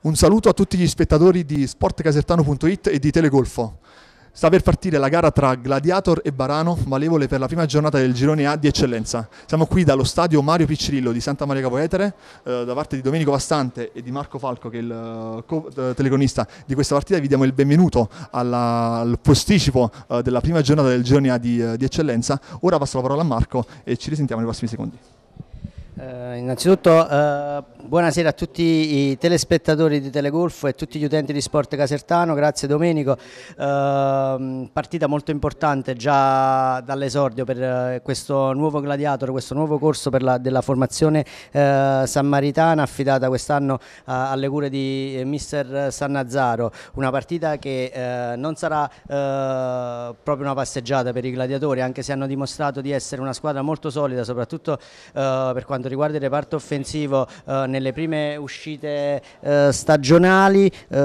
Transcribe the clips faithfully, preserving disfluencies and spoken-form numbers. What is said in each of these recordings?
Un saluto a tutti gli spettatori di sport casertano punto it e di Telegolfo. Sta per partire la gara tra Gladiator e Barano, valevole per la prima giornata del girone A di eccellenza. Siamo qui dallo stadio Mario Piccirillo di Santa Maria Capua Vetere, eh, da parte di Domenico Vastante e di Marco Falco, che è il uh, co- uh, telecronista di questa partita. Vi diamo il benvenuto alla, al posticipo uh, della prima giornata del girone A di, uh, di eccellenza. Ora passo la parola a Marco e ci risentiamo nei prossimi secondi. Uh, innanzitutto uh, buonasera a tutti i telespettatori di Telegolfo e tutti gli utenti di Sport Casertano, grazie Domenico. Uh, partita molto importante già dall'esordio per uh, questo nuovo Gladiator, questo nuovo corso per la, della formazione uh, sammaritana, affidata quest'anno uh, alle cure di uh, mister Sannazzaro. Una partita che uh, non sarà uh, proprio una passeggiata per i gladiatori, anche se hanno dimostrato di essere una squadra molto solida, soprattutto uh, per quanto riguarda il reparto offensivo. Uh, nelle prime uscite uh, stagionali, uh,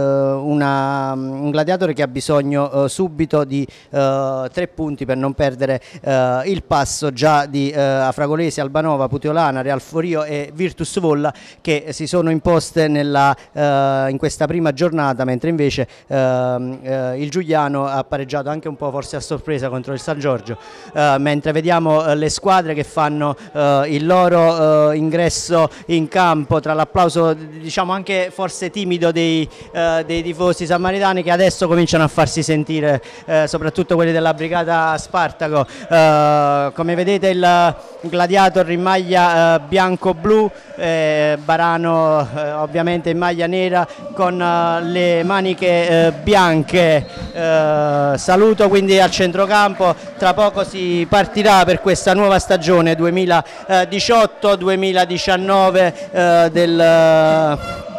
una, un gladiatore che ha bisogno uh, subito di uh, tre punti per non perdere uh, il passo già di uh, Afragolesi, Albanova, Puteolana, Real Forio e Virtus Volla, che si sono imposte nella, uh, in questa prima giornata, mentre invece uh, uh, il Giuliano ha pareggiato anche un po' forse a sorpresa contro il San Giorgio, uh, mentre vediamo uh, le squadre che fanno uh, il loro Uh, ingresso in campo, tra l'applauso diciamo anche forse timido dei, uh, dei tifosi sammaritani, che adesso cominciano a farsi sentire, uh, soprattutto quelli della brigata Spartaco. Uh, come vedete il Gladiator in maglia uh, bianco-blu, eh, Barano eh, ovviamente in maglia nera con uh, le maniche uh, bianche. Uh, saluto quindi al centrocampo, tra poco si partirà per questa nuova stagione duemiladiciotto duemiladiciannove eh, del eh,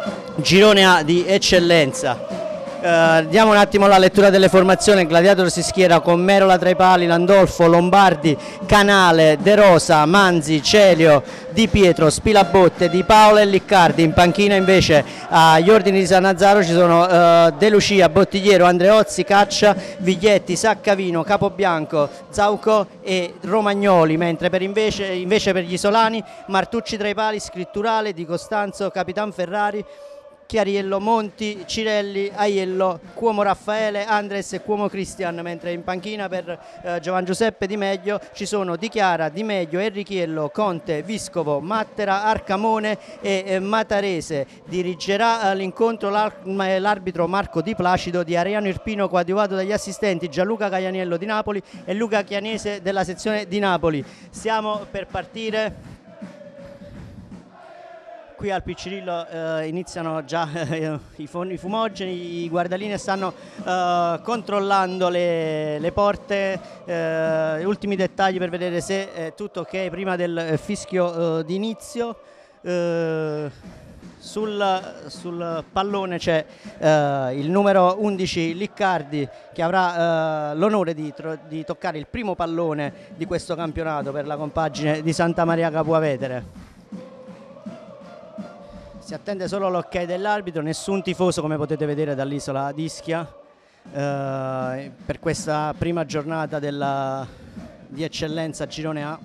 girone A di eccellenza. Uh, diamo un attimo la lettura delle formazioni. Il Gladiator si schiera con Merola tra i pali, Landolfo, Lombardi, Canale, De Rosa, Manzi, Celio, Di Pietro, Spilabotte, Di Paola e Liccardi. In panchina invece agli ordini di Sannazzaro ci sono uh, De Lucia, Bottigliero, Andreozzi, Caccia, Viglietti, Saccavino, Capobianco, Zauco e Romagnoli, mentre per invece, invece per gli isolani Martucci tra i pali, Scritturale, Di Costanzo, Capitan Ferrari, Chiariello, Monti, Cirelli, Aiello, Cuomo Raffaele, Andres e Cuomo Cristian, mentre in panchina per eh, Giovan Giuseppe Di Meglio ci sono Di Chiara, Di Meglio, Enrichiello, Conte, Viscovo, Mattera, Arcamone e eh, Matarese. Dirigerà eh, l'incontro l'arbitro Marco Di Placido, di Ariano Irpino coadiuvato dagli assistenti Gianluca Caglianiello di Napoli e Luca Chianese della sezione di Napoli. Stiamo per partire. Qui al Piccirillo eh, iniziano già eh, i, i fumogeni, i guardalinee stanno eh, controllando le, le porte, eh, gli ultimi dettagli per vedere se è tutto ok prima del eh, fischio eh, d'inizio. Eh, sul, sul pallone c'è eh, il numero undici Liccardi, che avrà eh, l'onore di, di toccare il primo pallone di questo campionato per la compagine di Santa Maria Capua Vetere. Si attende solo l'ok dell'arbitro, nessun tifoso come potete vedere dall'isola d'Ischia eh, per questa prima giornata della, di eccellenza girone A.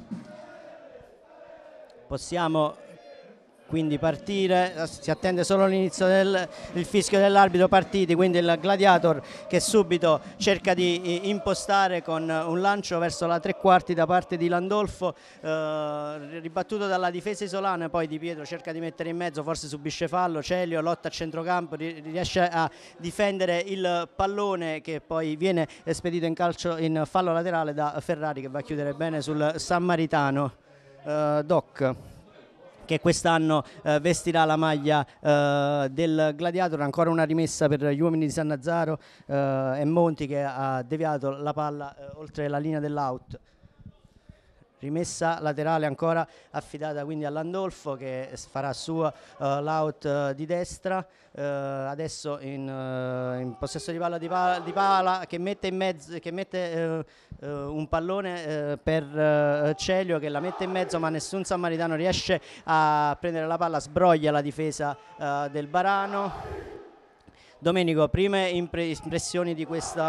Possiamo quindi partire, si attende solo l'inizio del il fischio dell'arbitro, partiti, quindi il Gladiator che subito cerca di impostare con un lancio verso la tre quarti da parte di Landolfo, eh, ribattuto dalla difesa isolana, poi Di Pietro cerca di mettere in mezzo, forse subisce fallo, Celio lotta a centrocampo, riesce a difendere il pallone che poi viene spedito in calcio in fallo laterale da Ferrari, che va a chiudere bene sul sammaritano eh, Doc, che quest'anno eh, vestirà la maglia eh, del Gladiator. Ancora una rimessa per gli uomini di Sannazzaro eh, e Monti, che ha deviato la palla eh, oltre la linea dell'out. Rimessa laterale ancora affidata quindi a Landolfo, che farà sua uh, l'out uh, di destra. Uh, adesso in, uh, in possesso di palla di Pala, di Pala che mette in mezzo, che mette uh, uh, un pallone uh, per uh, Celio, che la mette in mezzo, ma nessun sammaritano riesce a prendere la palla, sbroglia la difesa uh, del Barano. Domenico, prime impre impressioni di questa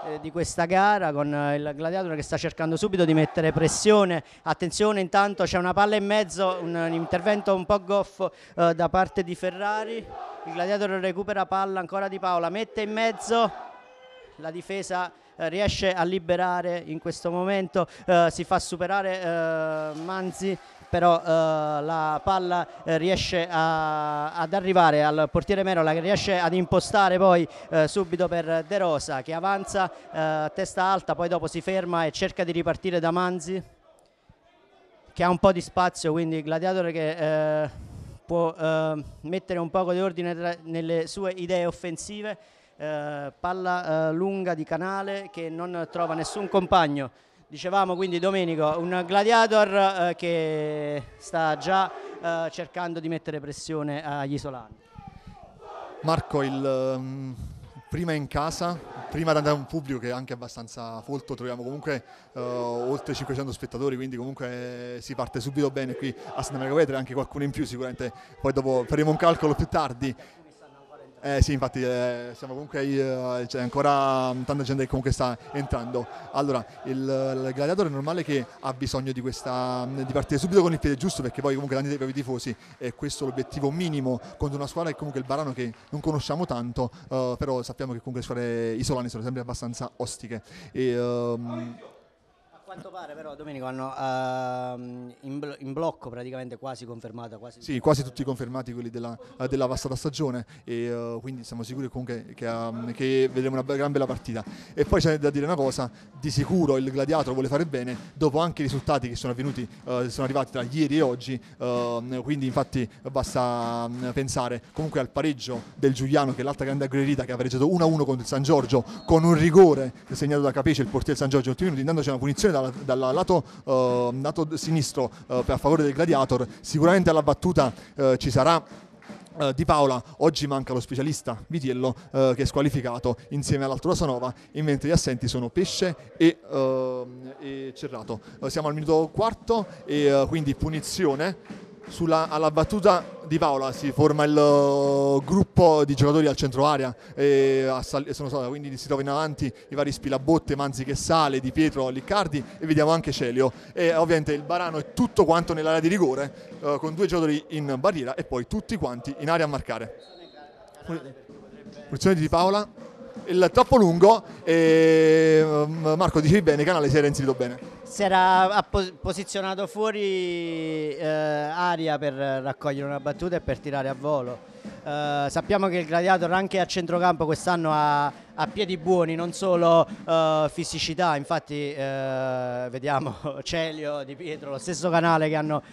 eh, di questa gara, con eh, il Gladiator che sta cercando subito di mettere pressione. Attenzione, intanto c'è una palla in mezzo, un, un intervento un po' goffo eh, da parte di Ferrari. Il Gladiator recupera palla ancora di Paola, mette in mezzo, la difesa eh, riesce a liberare in questo momento, eh, si fa superare eh, Manzi, però eh, la palla eh, riesce a, ad arrivare al portiere Merola, che riesce ad impostare poi eh, subito per De Rosa, che avanza eh, testa alta, poi dopo si ferma e cerca di ripartire da Manzi, che ha un po' di spazio, quindi Gladiator che eh, può eh, mettere un poco di ordine tra, nelle sue idee offensive. Eh, palla eh, lunga di Canale che non trova nessun compagno. Dicevamo quindi, Domenico, un Gladiator eh, che sta già eh, cercando di mettere pressione agli isolani. Marco, il, um, prima in casa, prima di andare a un pubblico che è anche abbastanza folto, troviamo comunque uh, oltre cinquecento spettatori, quindi comunque si parte subito bene qui a Santa Maria Capua Vetere, anche qualcuno in più sicuramente, poi dopo faremo un calcolo più tardi. Eh sì, infatti eh, siamo comunque eh, c'è ancora tanta gente che comunque sta entrando. Allora, il, il Gladiator è normale che ha bisogno di questa di partire subito con il piede giusto, perché poi comunque tanti dei propri tifosi e questo è l'obiettivo minimo contro una squadra che comunque il Barano, che non conosciamo tanto, eh, però sappiamo che comunque le squadre isolane sono sempre abbastanza ostiche. E, um, A quanto pare però, Domenico, hanno uh, in, blo in blocco praticamente quasi confermata. Quasi sì, quasi tutti confermati quelli della, della passata stagione, e uh, quindi siamo sicuri comunque che, um, che vedremo una gran bella partita. E poi c'è da dire una cosa, di sicuro il Gladiator vuole fare bene, dopo anche i risultati che sono avvenuti, uh, sono arrivati tra ieri e oggi, uh, quindi infatti basta um, pensare comunque al pareggio del Giuliano, che è l'altra grande aggredita, che ha pareggiato uno a uno contro il San Giorgio, con un rigore segnato da Capece, il portiere del San Giorgio, ultimi minuti, intanto c'è una punizione dal, dal lato, uh, lato sinistro uh, a favore del Gladiator. Sicuramente alla battuta uh, ci sarà uh, Di Paola. Oggi manca lo specialista Vitiello, uh, che è squalificato insieme all'Alto Rosanova, e mentre gli assenti sono Pesce e, uh, e Cerrato. Uh, siamo al minuto quarto e uh, quindi punizione. Sulla, alla battuta di Paola si forma il uh, gruppo di giocatori al centro area, e sono, quindi si trovano in avanti i vari Spilabotte, Manzi che sale, Di Pietro, Liccardi, e vediamo anche Celio, e ovviamente il Barano è tutto quanto nell'area di rigore, uh, con due giocatori in barriera e poi tutti quanti in area a marcare. Punizione di Paola, il troppo lungo, e uh, Marco dicevi bene, Canale si era inserito bene. Si era posizionato fuori eh, aria per raccogliere una battuta e per tirare a volo. Eh, sappiamo che il Gladiator anche a centrocampo quest'anno ha, ha piedi buoni, non solo eh, fisicità, infatti eh, vediamo Celio, Di Pietro, lo stesso Canale, che hanno...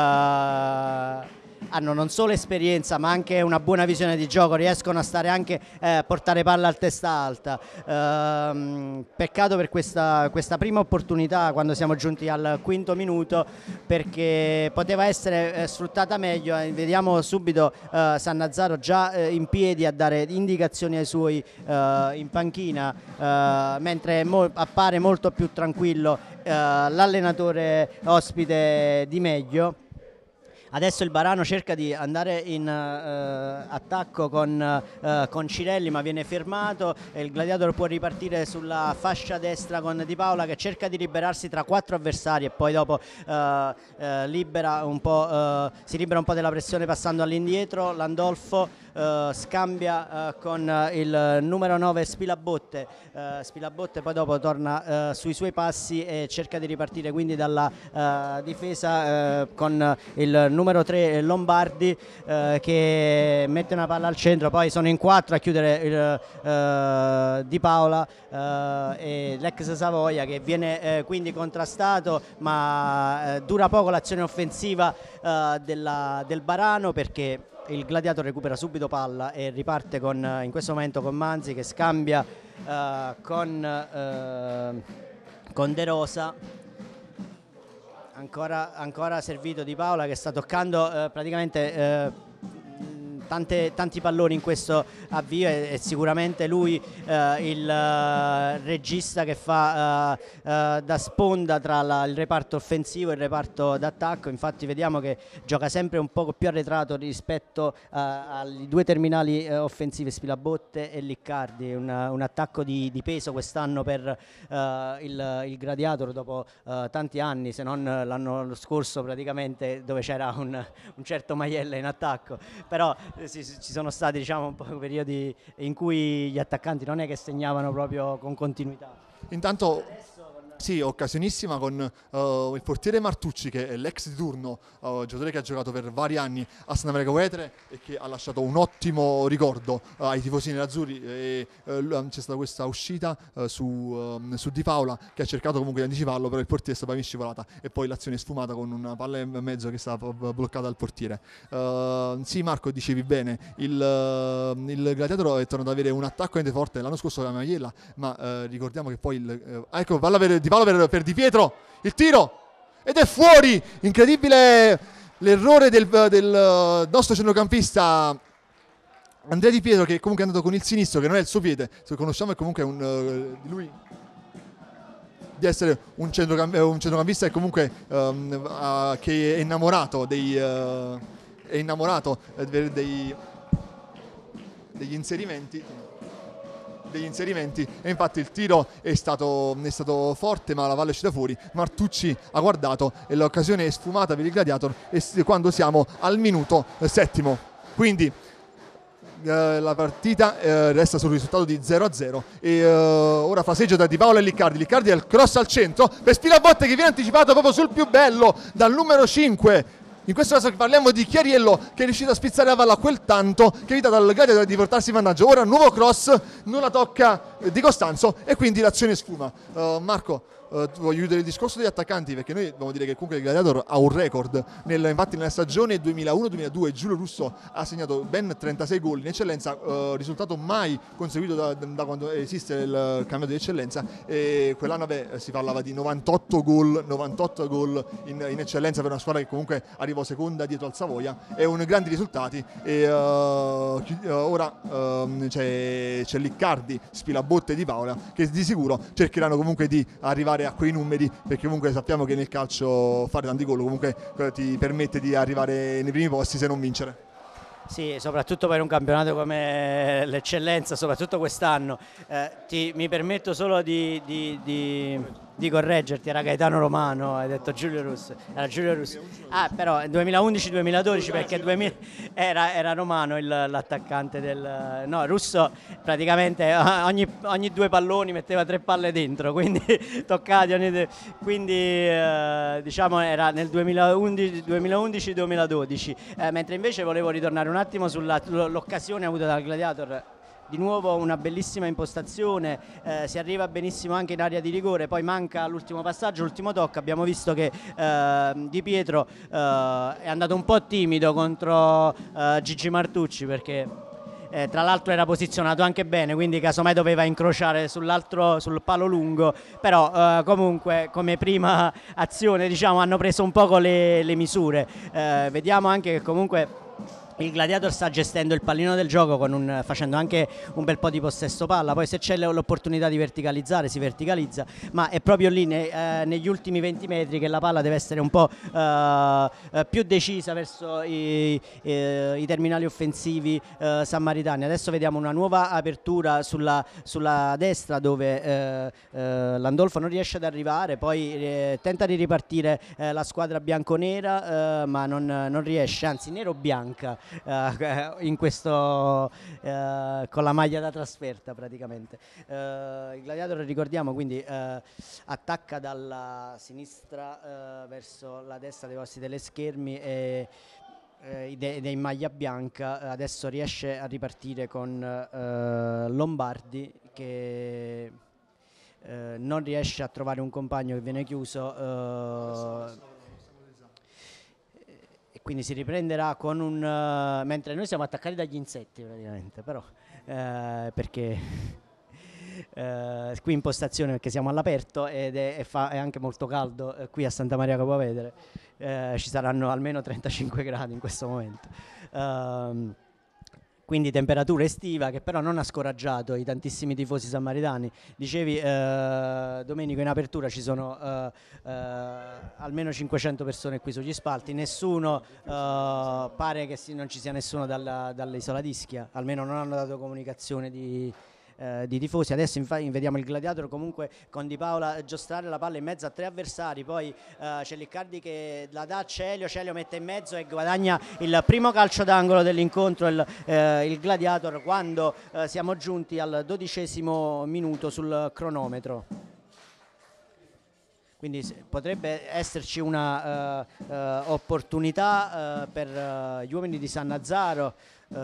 Eh, hanno non solo esperienza ma anche una buona visione di gioco, riescono a stare anche eh, a portare palla a testa alta. Ehm, peccato per questa, questa prima opportunità quando siamo giunti al quinto minuto, perché poteva essere eh, sfruttata meglio. Eh, vediamo subito eh, Sannazzaro già eh, in piedi a dare indicazioni ai suoi eh, in panchina, eh, mentre mo appare molto più tranquillo eh, l'allenatore ospite Di Meglio. Adesso il Barano cerca di andare in uh, attacco con, uh, con Cirelli, ma viene fermato, e il Gladiator può ripartire sulla fascia destra con Di Paola, che cerca di liberarsi tra quattro avversari e poi dopo uh, uh, libera un po', uh, si libera un po' della pressione passando all'indietro. Landolfo uh, scambia uh, con il numero nove Spilabotte, uh, Spilabotte poi dopo torna uh, sui suoi passi e cerca di ripartire quindi dalla uh, difesa uh, con il numero numero tre Lombardi, eh, che mette una palla al centro, poi sono in quattro a chiudere il, eh, Di Paola eh, e l'ex Savoia, che viene eh, quindi contrastato, ma eh, dura poco l'azione offensiva eh, della, del Barano, perché il Gladiator recupera subito palla e riparte con, in questo momento con Manzi, che scambia eh, con, eh, con De Rosa. Ancora, ancora servito Di Paola, che sta toccando eh, praticamente eh, tante, tanti palloni in questo avvio e, e sicuramente lui eh, il uh, regista che fa uh, uh, da sponda tra la, il reparto offensivo e il reparto d'attacco. Infatti vediamo che gioca sempre un poco più arretrato rispetto uh, ai due terminali uh, offensivi, Spilabotte e Liccardi. Un, un attacco di, di peso quest'anno per uh, il, il Gladiator dopo uh, tanti anni, se non l'anno scorso praticamente, dove c'era un, un certo Maiella in attacco, però eh, sì, ci sono stati, diciamo, un po' periodi in cui gli attaccanti non è che segnavano proprio con continuità. Intanto sì, occasionissima con uh, il portiere Martucci, che è l'ex di turno, uh, giocatore che ha giocato per vari anni a Santa Maria Capua Vetere e che ha lasciato un ottimo ricordo uh, ai tifosi nerazzurri. E uh, c'è stata questa uscita uh, su, uh, su Di Paola, che ha cercato comunque di anticiparlo, però il portiere è stata ben scivolata e poi l'azione è sfumata con una palla in mezzo che stava bloccata dal portiere. Uh, sì, Marco, dicevi bene, il, uh, il Gladiator è tornato ad avere un attacco forte l'anno scorso con la Maiella, ma uh, ricordiamo che poi il, uh, ecco, palla per Di Paolo per, per Di Pietro, il tiro ed è fuori. Incredibile l'errore del, del nostro centrocampista Andrea Di Pietro, che comunque è andato con il sinistro, che non è il suo piede, se conosciamo è comunque un, uh, di lui di essere un, centrocamp- un centrocampista e comunque um, uh, che è innamorato dei uh, è innamorato uh, dei, degli inserimenti degli inserimenti e infatti il tiro è stato, è stato forte, ma la palla è uscita fuori. Martucci ha guardato e l'occasione è sfumata per il Gladiator e quando siamo al minuto settimo, quindi eh, la partita eh, resta sul risultato di zero a zero e eh, ora fraseggio tra Di Paolo e Liccardi. Liccardi è il cross al centro per Spilabotte, che viene anticipato proprio sul più bello dal numero cinque. In questo caso parliamo di Chiariello, che è riuscito a spizzare la palla a quel tanto che evita dal Gladiator di portarsi in vantaggio. Ora nuovo cross, non la tocca eh, Di Costanzo e quindi l'azione sfuma. Uh, Marco, uh, voglio chiudere il discorso degli attaccanti, perché noi dobbiamo dire che comunque il Gladiator ha un record. Nel, infatti nella stagione duemilauno duemiladue Giulio Russo ha segnato ben trentasei gol in eccellenza, uh, risultato mai conseguito da, da quando esiste il campionato di eccellenza, e quell'anno beh, si parlava di novantotto gol in, in eccellenza per una squadra che comunque arriva seconda dietro al Savoia. È un grandi risultati e uh, ora uh, c'è, c'è Liccardi, Spilabotte e Di Paola, che di sicuro cercheranno comunque di arrivare a quei numeri, perché comunque sappiamo che nel calcio fare tanti gol comunque ti permette di arrivare nei primi posti se non vincere. Sì, soprattutto per un campionato come l'eccellenza, soprattutto quest'anno. Eh, ti, mi permetto solo di, di, di, di correggerti, era Gaetano Romano, hai detto Giulio Russo. Era Giulio Russo. Ah, però duemilaundici duemiladodici, perché duemila, era, era Romano il, l'attaccante del... No, Russo praticamente ogni, ogni due palloni metteva tre palle dentro, quindi toccati ogni, quindi eh, diciamo era nel duemilaundici duemiladodici, eh, mentre invece volevo ritornare un attimo sull'occasione avuta dal Gladiator. Di nuovo una bellissima impostazione, eh, si arriva benissimo anche in area di rigore, poi manca l'ultimo passaggio, l'ultimo tocco. Abbiamo visto che eh, Di Pietro eh, è andato un po' timido contro eh, Gigi Martucci, perché eh, tra l'altro era posizionato anche bene, quindi casomai doveva incrociare sull'altro, sul palo lungo, però eh, comunque come prima azione, diciamo, hanno preso un poco le, le misure. Eh, vediamo anche che comunque il Gladiator sta gestendo il pallino del gioco con un, facendo anche un bel po' di possesso palla, poi se c'è l'opportunità di verticalizzare si verticalizza, ma è proprio lì ne, eh, negli ultimi venti metri che la palla deve essere un po' eh, più decisa verso i, eh, i terminali offensivi eh, sammaritani. Adesso vediamo una nuova apertura sulla, sulla destra, dove eh, eh, Landolfo non riesce ad arrivare, poi eh, tenta di ripartire eh, la squadra bianconera, eh, ma non, non riesce, anzi nero-bianca. Uh, in questo uh, con la maglia da trasferta praticamente. Uh, il Gladiator, ricordiamo, quindi uh, attacca dalla sinistra uh, verso la destra dei vostri teleschermi e ed è in maglia bianca. Adesso riesce a ripartire con uh, Lombardi, che uh, non riesce a trovare un compagno, che viene chiuso. Uh, Quindi si riprenderà con un... Uh, mentre noi siamo attaccati dagli insetti praticamente, però, uh, perché uh, qui in postazione, perché siamo all'aperto ed è, è, fa, è anche molto caldo uh, qui a Santa Maria Capua Vetere, uh, ci saranno almeno trentacinque gradi in questo momento. Uh, quindi temperatura estiva, che però non ha scoraggiato i tantissimi tifosi sammaritani. Dicevi eh, Domenico, in apertura ci sono eh, eh, almeno cinquecento persone qui sugli spalti, nessuno eh, pare che si, non ci sia nessuno dalla, dall'isola di Ischia, almeno non hanno dato comunicazione di Eh, di tifosi. Adesso infatti vediamo il Gladiator comunque con Di Paola giostrare la palla in mezzo a tre avversari, poi eh, c'è Liccardi che la dà a Celio, Celio mette in mezzo e guadagna il primo calcio d'angolo dell'incontro, il, eh, il Gladiator, quando eh, siamo giunti al dodicesimo minuto sul cronometro. Quindi potrebbe esserci una uh, uh, opportunità uh, per uh, gli uomini di Sannazzaro, uh,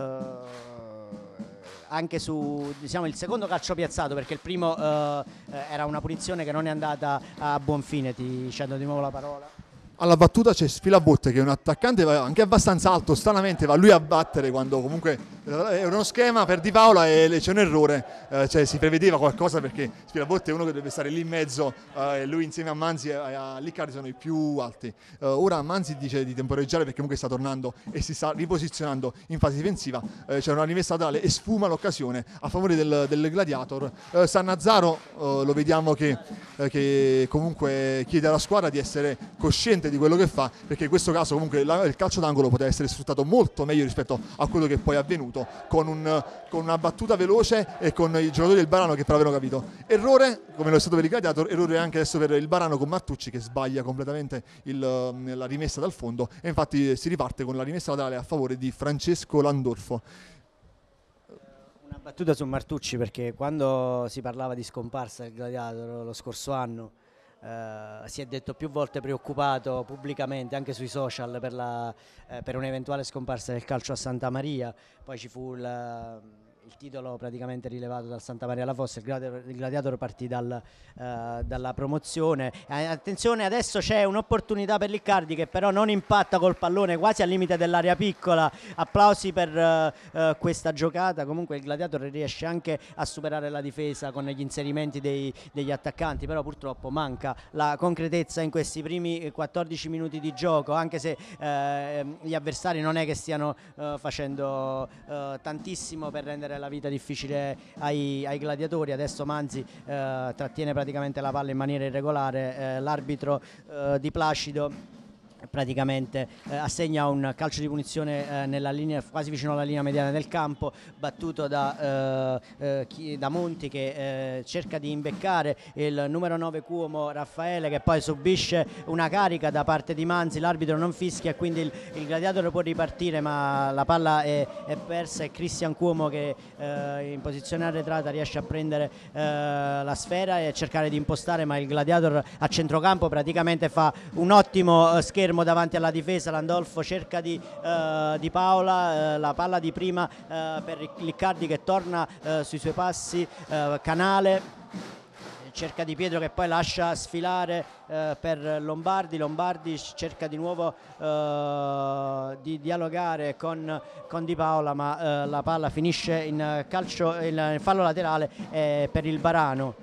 anche su, diciamo, il secondo calcio piazzato, perché il primo uh, era una punizione che non è andata a buon fine. Ti cendo di nuovo la parola. Alla battuta c'è Sfilabotte, che è un attaccante anche abbastanza alto, stranamente va lui a battere quando comunque è uno schema per Di Paola e c'è un errore, eh, cioè si prevedeva qualcosa, perché Sfilabotte è uno che deve stare lì in mezzo eh, e lui insieme a Manzi e a Liccardi sono i più alti. Eh, ora Manzi dice di temporeggiare perché comunque sta tornando e si sta riposizionando in fase difensiva, eh, c'è una rimessa laterale e sfuma l'occasione a favore del, del Gladiator. Eh, Sannazzaro eh, lo vediamo che, eh, che comunque chiede alla squadra di essere cosciente di quello che fa, perché in questo caso comunque la, il calcio d'angolo poteva essere sfruttato molto meglio rispetto a quello che poi è avvenuto, con, un, con una battuta veloce e con i giocatori del Barano che però avevano capito. Errore, come lo è stato per il Gladiator, errore anche adesso per il Barano con Martucci che sbaglia completamente il, la rimessa dal fondo, e infatti si riparte con la rimessa laterale a favore di Francesco Landolfo. Una battuta su Martucci, perché quando si parlava di scomparsa del Gladiator lo scorso anno, Uh, si è detto più volte preoccupato pubblicamente anche sui social per, la, eh, per un'eventuale scomparsa del calcio a Santa Maria. Poi ci fu il, il titolo praticamente rilevato dal Santa Maria alla Fossa, il Gladiator, il Gladiator partì dal, uh, dalla promozione. Eh, attenzione, adesso c'è un'opportunità per Liccardi che però non impatta col pallone, quasi al limite dell'area piccola. Applausi per uh, uh, questa giocata. Comunque il Gladiator riesce anche a superare la difesa con gli inserimenti dei, degli attaccanti, però purtroppo manca la concretezza in questi primi quattordici minuti di gioco, anche se eh, gli avversari non è che stiano eh, facendo eh, tantissimo per rendere la vita difficile ai, ai gladiatori. Adesso Manzi eh, trattiene praticamente la palla in maniera irregolare, eh, l'arbitro eh, Di Placido praticamente eh, assegna un calcio di punizione eh, nella linea, quasi vicino alla linea mediana del campo, battuto da, eh, eh, da Monti, che eh, cerca di imbeccare il numero nove Cuomo Raffaele, che poi subisce una carica da parte di Manzi. L'arbitro non fischia, quindi il, il Gladiator può ripartire, ma la palla è, è persa, e Cristian Cuomo che eh, in posizione arretrata riesce a prendere eh, la sfera e cercare di impostare, ma il Gladiator a centrocampo praticamente fa un ottimo eh, schermo davanti alla difesa. Landolfo cerca di, uh, di Paola, uh, la palla di prima uh, per Liccardi che torna uh, sui suoi passi, uh, Canale cerca Di Pietro che poi lascia sfilare uh, per Lombardi. Lombardi cerca di nuovo uh, di dialogare con, con Di Paola, ma uh, la palla finisce in calcio, in fallo laterale eh, per il Barano.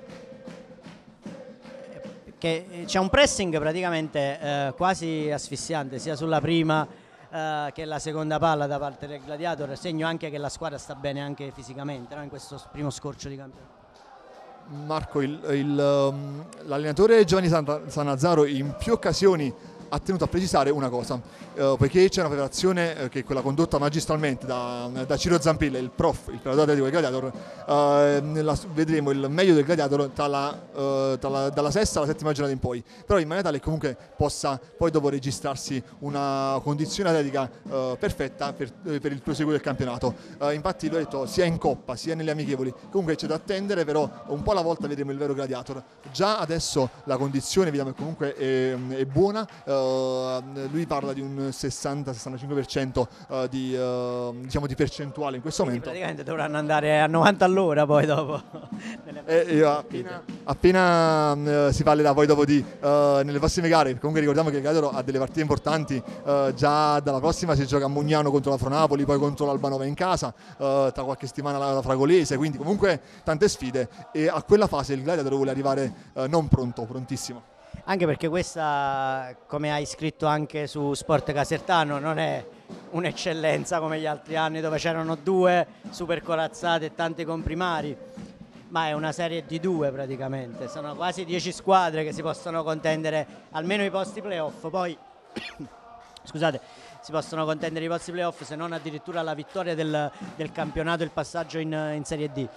C'è un pressing praticamente eh, quasi asfissiante sia sulla prima eh, che la seconda palla da parte del Gladiator, segno anche che la squadra sta bene anche fisicamente, no? In questo primo scorcio di campionato. Marco, il, il, um, l'allenatore Giovanni Sannazzaro in più occasioni ha tenuto a precisare una cosa, eh, perché c'è una preparazione eh, che è quella condotta magistralmente da, da Ciro Zampilla, il prof, il preparatore del Gladiator. Eh, nella, vedremo il meglio del Gladiator tra la, eh, tra la, dalla sesta alla settima giornata in poi, però in maniera tale che comunque possa poi dopo registrarsi una condizione atletica eh, perfetta per, per il proseguo del campionato. Eh, infatti l'ho detto, sia in Coppa sia nelle amichevoli, comunque c'è da attendere, però un po' alla volta vedremo il vero Gladiator. Già adesso la condizione vediamo che comunque è, è buona. Uh, lui parla di un sessanta sessantacinque per cento uh, di, uh, diciamo di percentuale in questo Quindi momento. Praticamente dovranno andare a novanta all'ora poi dopo. E, e appena, appena uh, si parlerà poi dopo di uh, nelle prossime gare, comunque ricordiamo che il Gladiator ha delle partite importanti, uh, già dalla prossima si gioca a Mugnano contro la Fronapoli, poi contro l'Albanova in casa, uh, tra qualche settimana la, la Fragolese, quindi comunque tante sfide, e a quella fase il Gladiator vuole arrivare uh, non pronto, prontissimo. Anche perché questa, come hai scritto anche su Sport Casertano, non è un'eccellenza come gli altri anni dove c'erano due super corazzate e tanti comprimari, ma è una serie di due praticamente, sono quasi dieci squadre che si possono contendere almeno i posti playoff, poi scusate, si possono contendere i posti playoff, se non addirittura la vittoria del, del campionato e il passaggio in, in Serie D.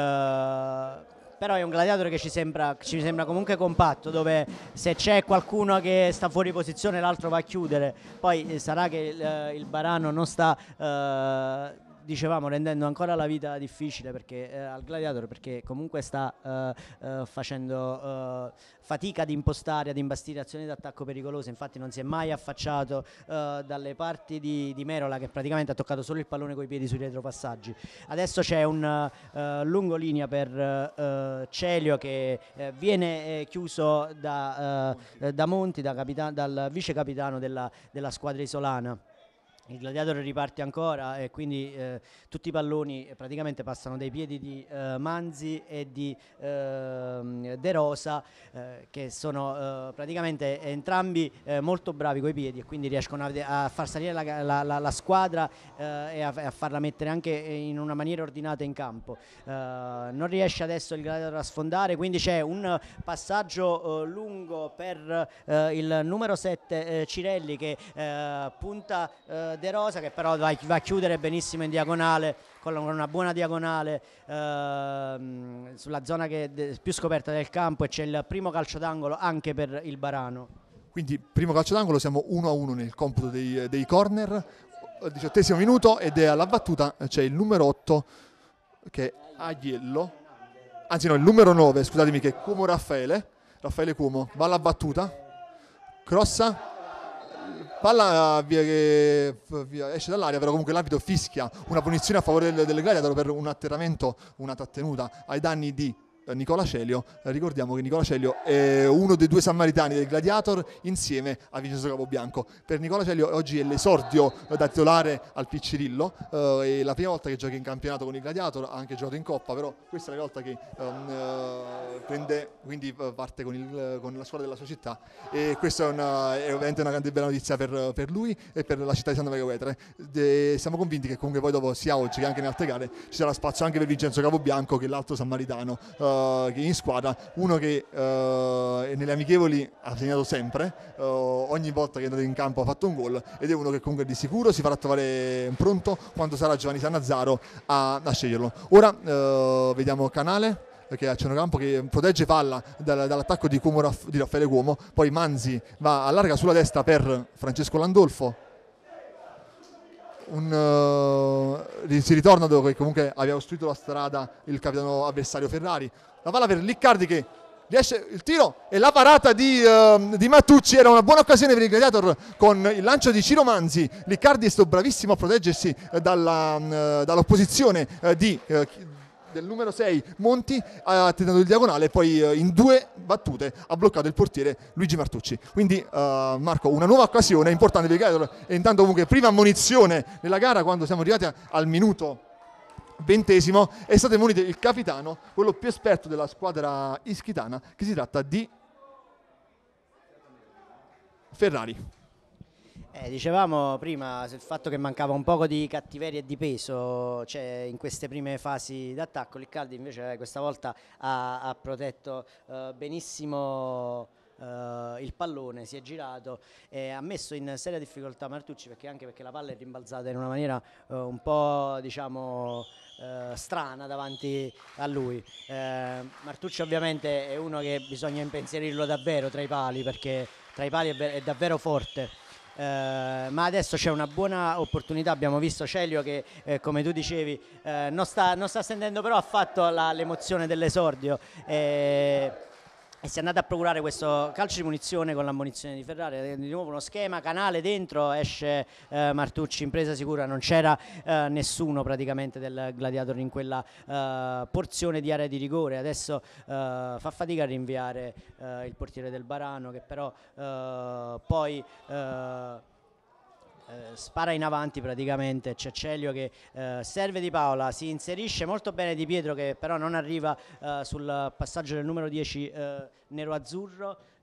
Uh, però è un gladiatore che ci sembra, ci sembra comunque compatto, dove se c'è qualcuno che sta fuori posizione l'altro va a chiudere. Poi eh, sarà che il, il Barano non sta eh, dicevamo rendendo ancora la vita difficile perché, eh, al gladiatore, perché comunque sta eh, eh, facendo eh, fatica ad impostare, ad imbastire azioni d'attacco pericolose. Infatti non si è mai affacciato eh, dalle parti di, di Merola, che praticamente ha toccato solo il pallone coi piedi sui retropassaggi. Adesso c'è un uh, lungolinea per uh, Celio che uh, viene uh, chiuso da, uh, da Monti, da capitan- dal vice capitano della, della squadra isolana. Il gladiatore riparte ancora e quindi eh, tutti i palloni praticamente passano dai piedi di eh, Manzi e di eh, De Rosa, eh, che sono eh, praticamente entrambi eh, molto bravi coi piedi e quindi riescono a, a far salire la, la, la, la squadra eh, e a, a farla mettere anche in una maniera ordinata in campo. Eh, non riesce adesso il gladiatore a sfondare, quindi c'è un passaggio eh, lungo per eh, il numero sette eh, Cirelli che eh, punta eh, De Rosa, che però va, va a chiudere benissimo in diagonale con una buona diagonale ehm, sulla zona che è più scoperta del campo, e c'è il primo calcio d'angolo anche per il Barano. Quindi primo calcio d'angolo, siamo uno a uno nel computo dei, dei corner, diciottesimo minuto, ed è alla battuta c'è il numero otto che è Agliello, anzi no, il numero nove, scusatemi, che è Cuomo Raffaele, Raffaele Cuomo, va alla battuta, crossa, palla via che via, esce dall'aria, però comunque l'arbitro fischia una punizione a favore del, del Gladiator per un atterramento, una trattenuta ai danni di Nicola Celio. Ricordiamo che Nicola Celio è uno dei due sammaritani del Gladiator insieme a Vincenzo Capobianco. Per Nicola Celio oggi è l'esordio da titolare al Piccirillo, eh, è la prima volta che gioca in campionato con il Gladiator, ha anche giocato in Coppa, però questa è la volta che um, uh, prende, quindi parte con, il, con la squadra della sua città, e questa è, una, è ovviamente una grande bella notizia per, per lui e per la città di Santa Maria Vetere. De, siamo convinti che comunque poi dopo, sia oggi che anche in altre gare, ci sarà spazio anche per Vincenzo Capobianco, che è l'altro sammaritano uh, che in squadra, uno che uh, nelle amichevoli ha segnato sempre, uh, ogni volta che è andato in campo ha fatto un gol, ed è uno che comunque di sicuro si farà trovare pronto quando sarà Giovanni Sannazzaro a, a sceglierlo. Ora uh, vediamo Canale che è a centrocampo, che protegge palla dal, dall'attacco di, Cuomo, di Raffaele Cuomo, poi Manzi va allarga sulla destra per Francesco Landolfo. Un, uh, si ritorna dove comunque aveva costruito la strada il capitano avversario Ferrari, la palla per Liccardi che riesce il tiro e la parata di, uh, di Mattucci. Era una buona occasione per il Gladiator con il lancio di Ciro Manzi. Liccardi è stato bravissimo a proteggersi dalla, uh, dall'opposizione uh, di uh, del numero sei Monti, ha tentato il diagonale e poi uh, in due battute ha bloccato il portiere Luigi Martucci. Quindi uh, Marco, una nuova occasione importante per il Gladiator, e intanto comunque prima ammonizione nella gara quando siamo arrivati a, al minuto ventesimo, è stato ammonito il capitano, quello più esperto della squadra ischitana, che si tratta di Ferrari. Eh, dicevamo prima il fatto che mancava un poco di cattiveria e di peso, cioè, in queste prime fasi d'attacco. Liccardi invece eh, questa volta ha, ha protetto eh, benissimo Uh, il pallone, si è girato e ha messo in seria difficoltà Martucci, perché anche perché la palla è rimbalzata in una maniera uh, un po' diciamo uh, strana davanti a lui. uh, Martucci ovviamente è uno che bisogna impensierirlo davvero tra i pali, perché tra i pali è, è davvero forte. Uh, ma adesso c'è una buona opportunità. Abbiamo visto Celio che eh, come tu dicevi eh, non, sta, non sta sentendo però affatto la, l'emozione dell'esordio, eh, e si è andato a procurare questo calcio di punizione con l'ammonizione di Ferrari. Di nuovo uno schema, Canale dentro, esce eh, Martucci in presa sicura, non c'era eh, nessuno praticamente del Gladiator in quella eh, porzione di area di rigore. Adesso eh, fa fatica a rinviare eh, il portiere del Barano, che però eh, poi eh, Uh, spara in avanti praticamente. C'è Celio che uh, serve Di Paola, si inserisce molto bene Di Pietro, che però non arriva uh, sul passaggio del numero dieci uh, nero-azzurro. Uh,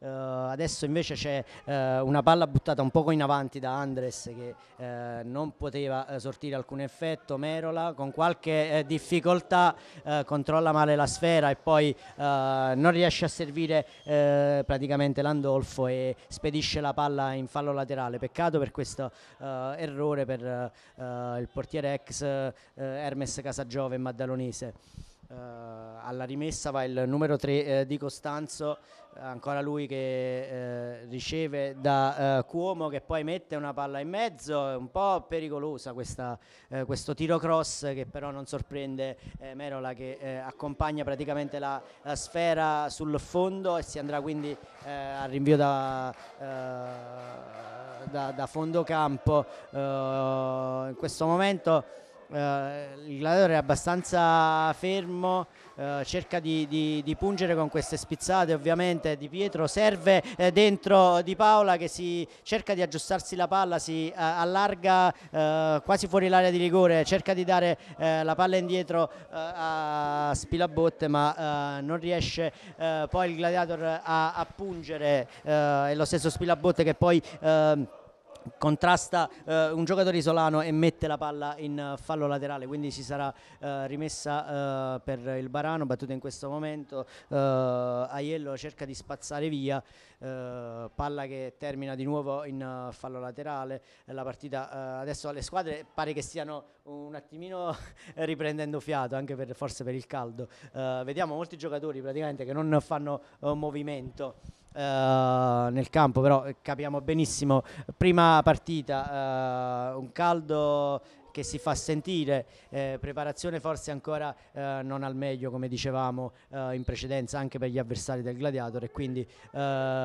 Uh, adesso invece c'è uh, una palla buttata un poco in avanti da Andres che uh, non poteva uh, sortire alcun effetto. Merola con qualche uh, difficoltà uh, controlla male la sfera e poi uh, non riesce a servire uh, praticamente Landolfo e spedisce la palla in fallo laterale. Peccato per questo uh, errore per uh, il portiere ex uh, Hermes Casagiove e Maddalonese. Uh, alla rimessa va il numero tre eh, di Costanzo, ancora lui che eh, riceve da eh, Cuomo, che poi mette una palla in mezzo. È un po' pericolosa questa, eh, questo tiro cross, che però non sorprende eh, Merola, che eh, accompagna praticamente la, la sfera sul fondo e si andrà quindi eh, al rinvio da, eh, da, da fondo campo. Uh, in questo momento Uh, il Gladiator è abbastanza fermo, uh, cerca di, di, di pungere con queste spizzate. Ovviamente Di Pietro serve eh, dentro Di Paola, che si cerca di aggiustarsi la palla, si uh, allarga uh, quasi fuori l'area di rigore, cerca di dare uh, la palla indietro uh, a Spilabotte, ma uh, non riesce uh, poi il Gladiator a, a pungere. Uh, è lo stesso Spilabotte che poi uh, contrasta eh, un giocatore isolano e mette la palla in uh, fallo laterale, quindi si sarà uh, rimessa uh, per il Barano, battuta in questo momento. uh, Aiello cerca di spazzare via, uh, palla che termina di nuovo in uh, fallo laterale. La partita uh, adesso le squadre pare che stiano un attimino riprendendo fiato, anche per, forse per il caldo. Uh, vediamo molti giocatori praticamente che non fanno uh, movimento Uh, nel campo, però capiamo benissimo. Prima partita, uh, un caldo che si fa sentire, eh, preparazione forse ancora eh, non al meglio, come dicevamo eh, in precedenza, anche per gli avversari del Gladiator, e quindi eh,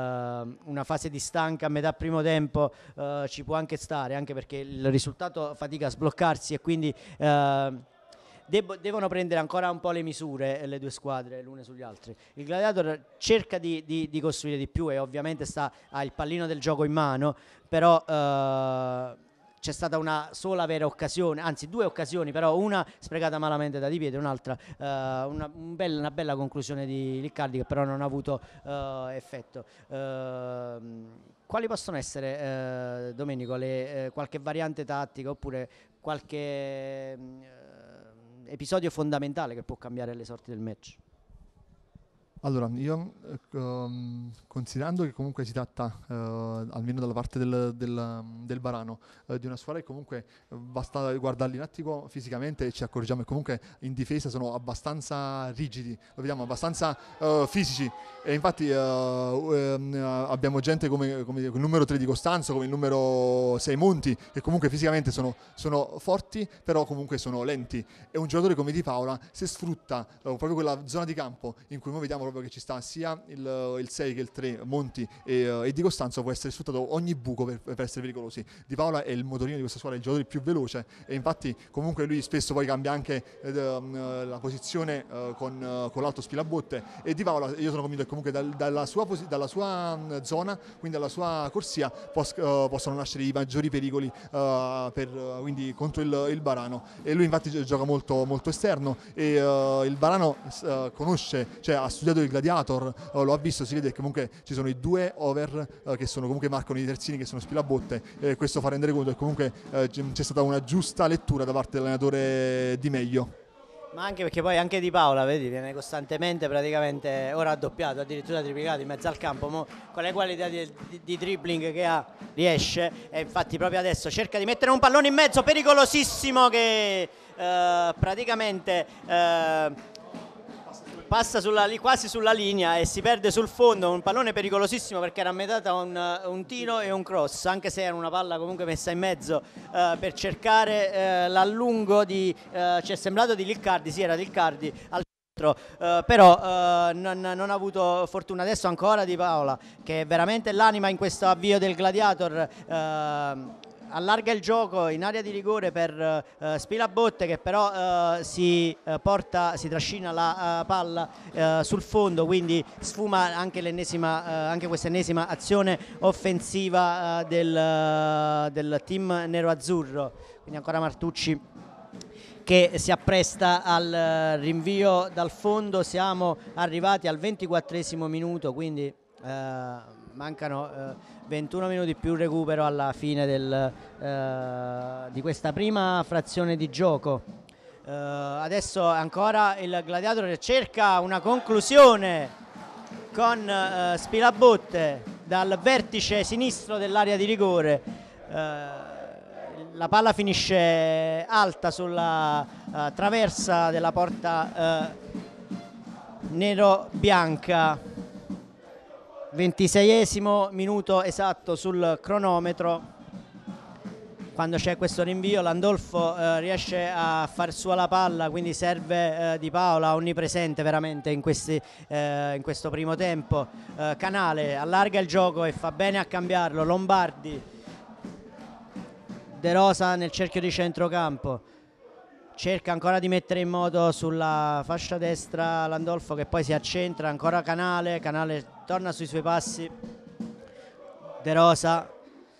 una fase di stanca a metà primo tempo eh, ci può anche stare, anche perché il risultato fatica a sbloccarsi e quindi eh, Debo, devono prendere ancora un po' le misure le due squadre l'une sugli altri. Il Gladiator cerca di, di, di costruire di più e ovviamente sta, ha il pallino del gioco in mano, però eh, c'è stata una sola vera occasione, anzi due occasioni, però una sprecata malamente da Di Pietro, un'altra eh, una, un bel, una bella conclusione di Liccardi che però non ha avuto eh, effetto. Eh, quali possono essere, eh, Domenico, le, eh, qualche variante tattica oppure qualche eh, episodio fondamentale che può cambiare le sorti del match? Allora, io um, considerando che comunque si tratta, uh, almeno dalla parte del, del, del Barano, uh, di una squadra che comunque basta guardarli un attimo fisicamente e ci accorgiamo che comunque in difesa sono abbastanza rigidi, lo vediamo abbastanza uh, fisici, e infatti uh, um, abbiamo gente come, come il numero tre di Costanzo, come il numero sei Monti, che comunque fisicamente sono, sono forti, però comunque sono lenti, e un giocatore come Di Paola, se sfrutta uh, proprio quella zona di campo in cui noi vediamo proprio che ci sta sia il, il sei che il tre, Monti e, uh, e Di Costanzo, può essere sfruttato ogni buco per, per essere pericolosi. Di Paola è il motorino di questa squadra, è il giocatore più veloce, e infatti comunque lui spesso poi cambia anche eh, la posizione eh, con, uh, con l'alto Spilabotte, e Di Paola io sono convinto che comunque dal, dalla sua, dalla sua um, zona, quindi dalla sua corsia, pos, uh, possono nascere i maggiori pericoli uh, per, uh, quindi contro il, il Barano, e lui infatti gioca molto, molto esterno, e uh, il Barano uh, conosce, cioè ha studiato il Gladiator, uh, lo ha visto, si vede che comunque ci sono i due over uh, che sono comunque marcano i terzini, che sono Spilabotte, e questo fa rendere conto che comunque uh, c'è stata una giusta lettura da parte dell'allenatore Di Meglio. Ma anche perché poi anche Di Paola, vedi, viene costantemente praticamente ora raddoppiato, addirittura triplicato in mezzo al campo, mo, con le qualità di, di, di dribbling che ha riesce, e infatti proprio adesso cerca di mettere un pallone in mezzo pericolosissimo che eh, praticamente eh, passa sulla, quasi sulla linea e si perde sul fondo. Un pallone pericolosissimo perché era a metà tra un, un tiro e un cross, anche se era una palla comunque messa in mezzo eh, per cercare eh, l'allungo di eh, ci è sembrato di Liccardi, sì era di Liccardi al centro, eh, però eh, non, non ha avuto fortuna. Adesso ancora Di Paola, che è veramente l'anima in questo avvio del Gladiator, eh, allarga il gioco in area di rigore per uh, Spilabotte, che però uh, si uh, porta, si trascina la uh, palla uh, sul fondo, quindi sfuma anche l'ennesima, uh, anche questa ennesima azione offensiva uh, del, uh, del team nero-azzurro. Quindi ancora Martucci che si appresta al rinvio dal fondo. Siamo arrivati al ventiquattresimo minuto, quindi Uh, mancano uh, ventuno minuti più recupero alla fine del, uh, di questa prima frazione di gioco. Uh, adesso ancora il Gladiator cerca una conclusione con uh, Spilabotte dal vertice sinistro dell'area di rigore. Uh, la palla finisce alta sulla uh, traversa della porta uh, nero-bianca. ventiseiesimo minuto esatto sul cronometro. Quando c'è questo rinvio Landolfo eh, riesce a far sua la palla, quindi serve eh, Di Paola, onnipresente veramente in, questi, eh, in questo primo tempo. eh, Canale allarga il gioco e fa bene a cambiarlo. Lombardi, De Rosa nel cerchio di centrocampo, cerca ancora di mettere in moto sulla fascia destra Landolfo, che poi si accentra. Ancora Canale, Canale torna sui suoi passi. De Rosa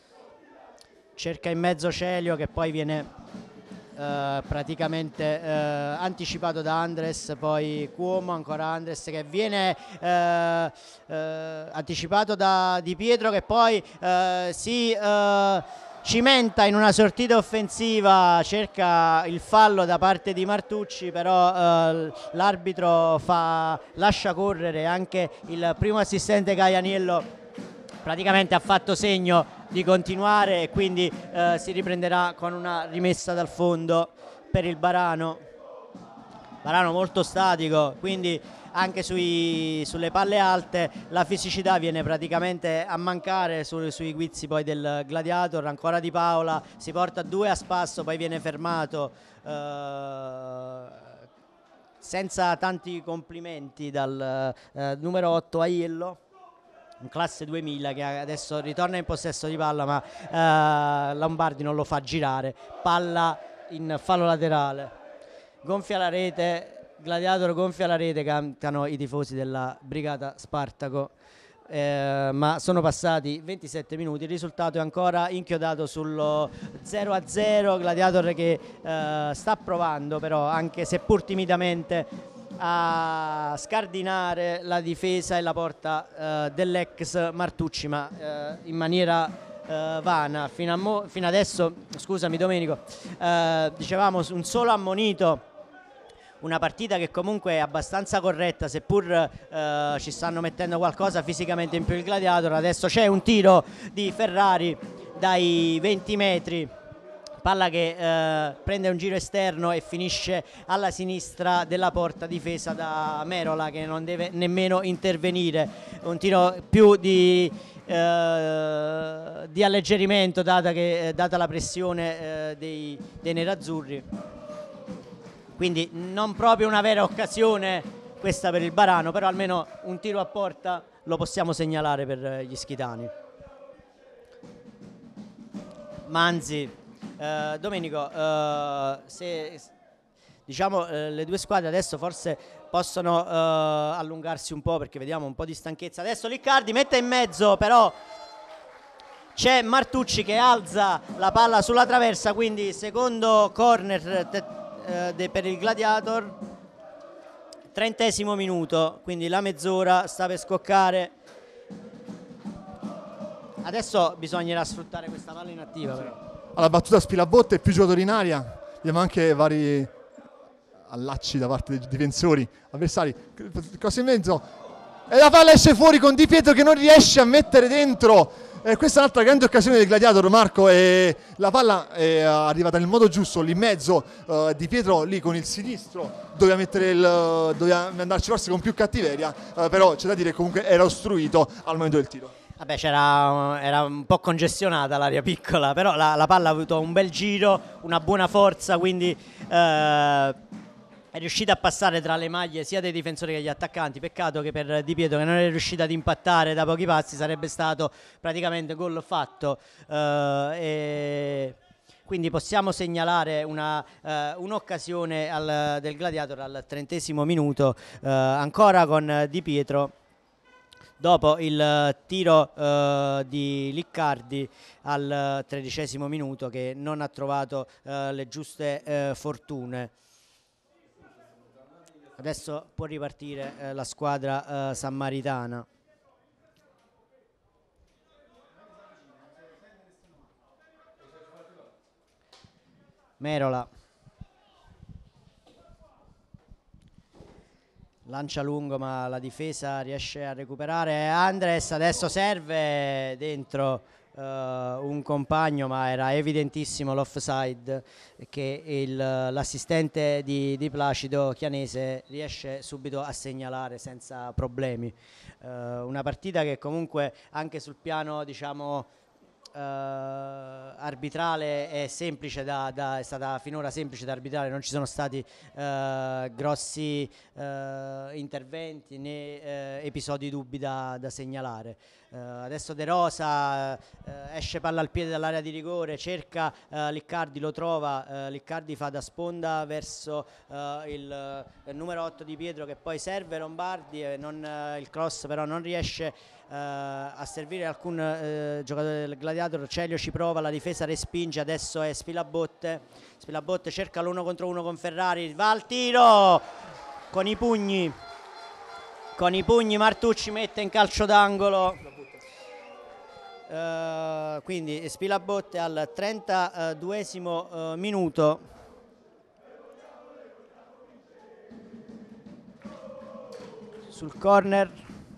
cerca in mezzo Celio, che poi viene eh, praticamente eh, anticipato da Andres. Poi Cuomo, ancora Andres che viene eh, eh, anticipato da Di Pietro, che poi eh, si eh, cimenta in una sortita offensiva, cerca il fallo da parte di Martucci, però eh, l'arbitro fa, lascia correre. Anche il primo assistente Caianiello praticamente ha fatto segno di continuare e quindi eh, si riprenderà con una rimessa dal fondo per il Barano. Barano molto statico, quindi anche sui, sulle palle alte la fisicità viene praticamente a mancare su, sui guizzi poi del Gladiator. Ancora Di Paola, si porta due a spasso, poi viene fermato eh, senza tanti complimenti dal eh, numero otto Aiello, un classe duemila, che adesso ritorna in possesso di palla, ma eh, Lombardi non lo fa girare. Palla in fallo laterale, gonfia la rete, Gladiator gonfia la rete, cantano i tifosi della Brigata Spartaco. Eh, ma sono passati ventisette minuti, il risultato è ancora inchiodato sullo zero a zero. Gladiator che eh, sta provando però, anche seppur timidamente, a scardinare la difesa e la porta eh, dell'ex Martucci, ma eh, in maniera eh, vana. Fino, a mo- fino adesso, scusami Domenico, eh, dicevamo un solo ammonito, una partita che comunque è abbastanza corretta, seppur eh, ci stanno mettendo qualcosa fisicamente in più il Gladiator. Adesso c'è un tiro di Ferrari dai venti metri, palla che eh, prende un giro esterno e finisce alla sinistra della porta, difesa da Merola, che non deve nemmeno intervenire. Un tiro più di, eh, di alleggerimento, data, che, data la pressione eh, dei, dei nerazzurri. Quindi non proprio una vera occasione questa per il Barano, però almeno un tiro a porta lo possiamo segnalare per gli ischitani. Manzi, eh, Domenico, eh, se diciamo eh, le due squadre adesso forse possono eh, allungarsi un po', perché vediamo un po' di stanchezza. Adesso Liccardi mette in mezzo, però c'è Martucci che alza la palla sulla traversa, quindi secondo corner te- De, per il Gladiator. Trentesimo minuto, quindi la mezz'ora sta per scoccare. Adesso bisognerà sfruttare questa palla inattiva, però. Alla battuta Spilabotte, più giocatori in aria, abbiamo anche vari allacci da parte dei difensori avversari. Cosa in mezzo? E la palla esce fuori con Di Pietro che non riesce a mettere dentro. Eh, questa è un'altra grande occasione del Gladiator, Marco, e la palla è arrivata nel modo giusto, lì in mezzo. uh, Di Pietro lì con il sinistro doveva, mettere il, doveva andarci forse con più cattiveria, uh, però c'è da dire che comunque era ostruito al momento del tiro. Vabbè, c'era, era un po' congestionata l'area piccola, però la, la palla ha avuto un bel giro, una buona forza, quindi eh, è riuscita a passare tra le maglie sia dei difensori che degli attaccanti. Peccato che per Di Pietro, che non è riuscita ad impattare da pochi passi, sarebbe stato praticamente gol fatto. Uh, e quindi possiamo segnalare una, uh, un'occasione al, del Gladiator al trentesimo minuto, uh, ancora con Di Pietro, dopo il tiro uh, di Liccardi al tredicesimo minuto, che non ha trovato uh, le giuste uh, fortune. Adesso può ripartire eh, la squadra eh, sammaritana. Merola. Lancia lungo ma la difesa riesce a recuperare Andres, adesso serve dentro uh, un compagno, ma era evidentissimo l'offside che l'assistente di, di Placido Chianese riesce subito a segnalare senza problemi. Uh, una partita che comunque anche sul piano, diciamo, Uh, arbitrale è semplice da, da, è stata finora semplice da arbitrare, non ci sono stati uh, grossi uh, interventi né uh, episodi dubbi da, da segnalare. Uh, adesso De Rosa uh, esce palla al piede dall'area di rigore, cerca uh, Liccardi, lo trova, uh, Liccardi fa da sponda verso uh, il, uh, il numero otto di Pietro, che poi serve Lombardi, e non, uh, il cross però non riesce uh, a servire alcun uh, giocatore del Gladiator. Celio ci prova, la difesa respinge, adesso è Spilabotte, Spilabotte cerca l'uno contro uno con Ferrari, va al tiro con i pugni, con i pugni Martucci mette in calcio d'angolo. Uh, quindi Spilabotte al trentaduesimo uh, minuto. Sul corner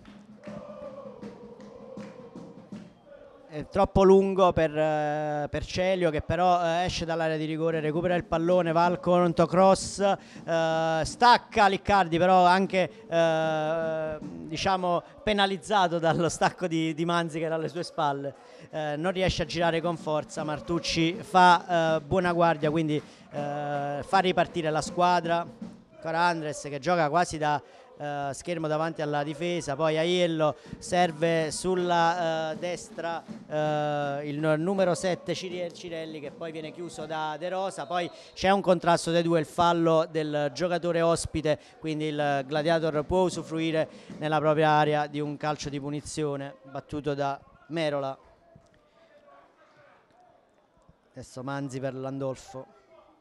è troppo lungo per, uh, per Celio, che però uh, esce dall'area di rigore, recupera il pallone, va al conto cross, uh, stacca Liccardi, però anche uh, diciamo penalizzato dallo stacco di, di Manzi che era alle sue spalle, uh, non riesce a girare con forza. Martucci fa uh, buona guardia, quindi uh, fa ripartire la squadra. Ancora Andres che gioca quasi da Uh, schermo davanti alla difesa, poi Aiello serve sulla uh, destra uh, il numero sette Cirelli, che poi viene chiuso da De Rosa, poi c'è un contrasto dei due, il fallo del giocatore ospite, quindi il Gladiator può usufruire nella propria area di un calcio di punizione battuto da Merola. Adesso Manzi per Landolfo.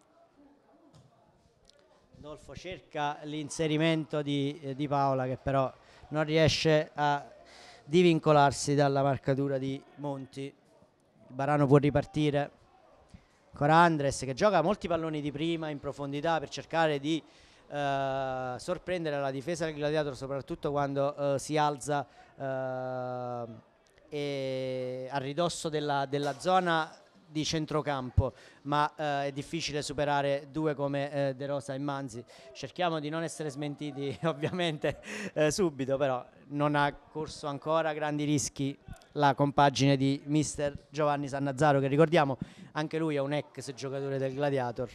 Landolfo cerca l'inserimento di, eh, di Paola, che però non riesce a divincolarsi dalla marcatura di Monti. Il Barano può ripartire. Ancora Andres che gioca molti palloni di prima in profondità per cercare di eh, sorprendere la difesa del Gladiator, soprattutto quando eh, si alza eh, e a ridosso della, della zona di centrocampo, ma eh, è difficile superare due come eh, De Rosa e Manzi. Cerchiamo di non essere smentiti ovviamente eh, subito, però non ha corso ancora grandi rischi la compagine di mister Giovanni Sannazzaro, che ricordiamo anche lui è un ex giocatore del Gladiator,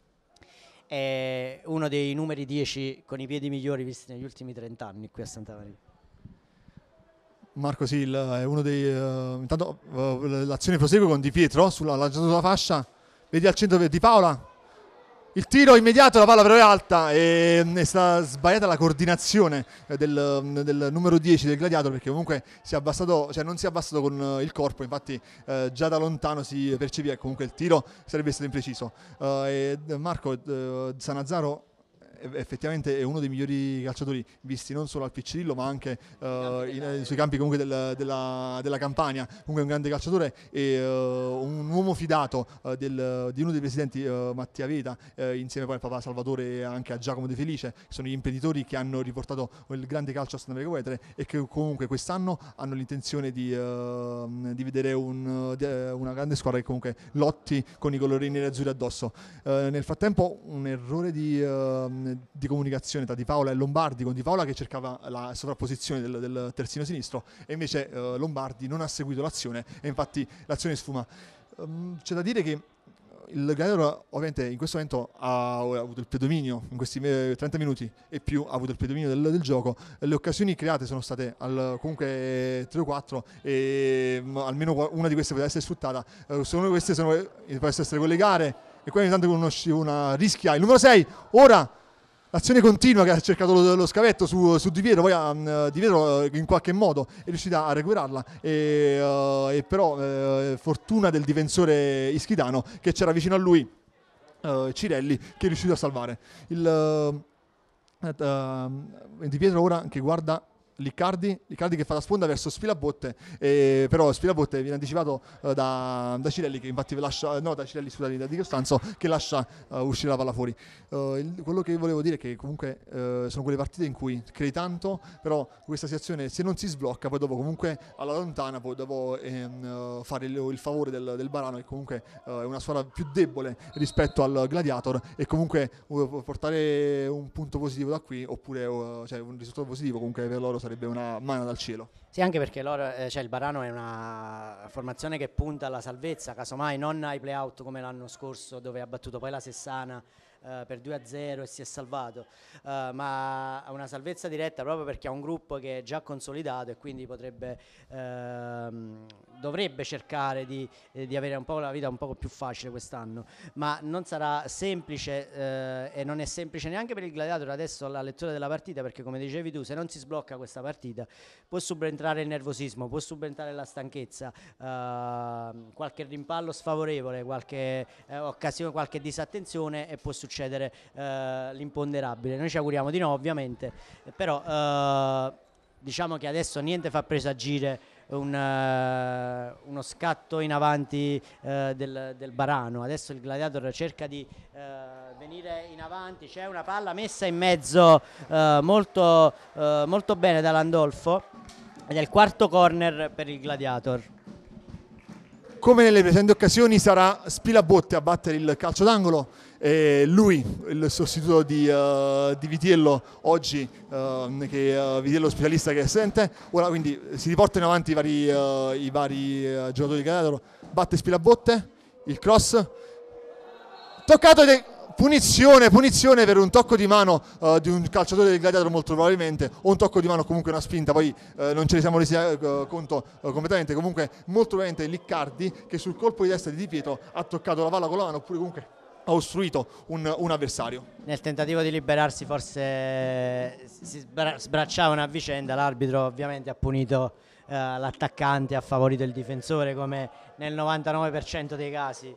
è uno dei numeri dieci con i piedi migliori visti negli ultimi trenta anni qui a Santa Maria. Marco Sil è uno dei... Uh, intanto uh, l'azione prosegue con Di Pietro sulla, sulla fascia, vedi al centro Di Paola, il tiro immediato, la palla però è alta e è stata sbagliata la coordinazione del, del numero dieci del Gladiator, perché comunque si è abbassato, cioè non si è abbassato con il corpo, infatti uh, già da lontano si percepiva che comunque il tiro sarebbe stato impreciso. Uh, e Marco uh, Sannazzaro effettivamente è uno dei migliori calciatori visti non solo al Piccirillo ma anche uh, in, sui campi comunque del, della, della Campania. Comunque è un grande calciatore e uh, un uomo fidato uh, del, di uno dei presidenti, uh, Mattia Veta, uh, insieme poi al papà Salvatore e anche a Giacomo De Felice, che sono gli imprenditori che hanno riportato il grande calcio a Santa Maria Vetere e che comunque quest'anno hanno l'intenzione di, uh, di vedere un, di, uh, una grande squadra che comunque lotti con i colorini azzurri addosso. Uh, nel frattempo un errore di uh, di comunicazione tra Di Paola e Lombardi, con Di Paola che cercava la sovrapposizione del, del terzino sinistro e invece uh, Lombardi non ha seguito l'azione e infatti l'azione sfuma. Um, c'è da dire che il Gladiator ovviamente in questo momento ha, ha avuto il predominio in questi trenta minuti e più, ha avuto il predominio del, del gioco. Le occasioni create sono state al, comunque tre o quattro e um, almeno una di queste poteva essere sfruttata. Uh, secondo queste sono, possono essere quelle gare e poi ogni tanto con una rischia il numero sei. Ora l'azione continua che ha cercato lo, lo scavetto su, su Di Pietro, poi uh, Di Pietro uh, in qualche modo è riuscita a recuperarla e, uh, e però uh, fortuna del difensore ischitano che c'era vicino a lui, uh, Cirelli, che è riuscito a salvare. Il, uh, uh, Di Pietro ora che guarda Liccardi, Liccardi che fa la sponda verso Spilabotte, eh, però Spilabotte viene anticipato eh, da, da Cirelli, che infatti lascia, no da Cirelli scusate, da Di Costanzo, che lascia uh, uscire la palla fuori. Uh, il, quello che volevo dire è che comunque uh, sono quelle partite in cui crei tanto, però questa situazione se non si sblocca poi dopo comunque alla lontana poi dopo ehm, fare il, il favore del, del Barano, che comunque uh, è una squadra più debole rispetto al Gladiator, e comunque uh, portare un punto positivo da qui oppure uh, cioè un risultato positivo comunque per loro sarebbe una mano dal cielo. Sì, anche perché loro, eh, cioè il Barano è una formazione che punta alla salvezza, casomai non ai play-out come l'anno scorso dove ha battuto poi la Sessana Uh, per due a zero e si è salvato, uh, ma ha una salvezza diretta proprio perché ha un gruppo che è già consolidato e quindi potrebbe uh, dovrebbe cercare di, eh, di avere un po' la vita un po' più facile quest'anno, ma non sarà semplice uh, e non è semplice neanche per il Gladiator adesso la lettura della partita, perché come dicevi tu, se non si sblocca questa partita può subentrare il nervosismo, può subentrare la stanchezza, uh, qualche rimpallo sfavorevole, qualche eh, occasione, qualche disattenzione e può succedere succedere uh, l'imponderabile. Noi ci auguriamo di no ovviamente, però uh, diciamo che adesso niente fa presagire un, uh, uno scatto in avanti uh, del, del Barano. Adesso il Gladiator cerca di uh, venire in avanti, c'è una palla messa in mezzo uh, molto, uh, molto bene da Landolfo ed è il quarto corner per il Gladiator. Come nelle precedenti occasioni sarà Spilabotte a battere il calcio d'angolo. E lui, il sostituto di, uh, di Vitiello oggi, uh, che uh, Vitiello specialista che è assente, ora quindi si riportano in avanti i vari, uh, i vari uh, giocatori di Gladiator, batte Spilabotte, il cross, toccato ed è punizione, punizione per un tocco di mano uh, di un calciatore del Gladiator molto probabilmente, o un tocco di mano comunque una spinta, poi uh, non ce ne siamo resi uh, conto uh, completamente, comunque molto probabilmente Liccardi che sul colpo di testa di Di Pietro ha toccato la palla con la mano oppure comunque ha ostruito un, un avversario. Nel tentativo di liberarsi forse si sbra- sbracciavano a vicenda, l'arbitro ovviamente ha punito uh, l'attaccante, ha favorito il difensore come nel novantanove per cento dei casi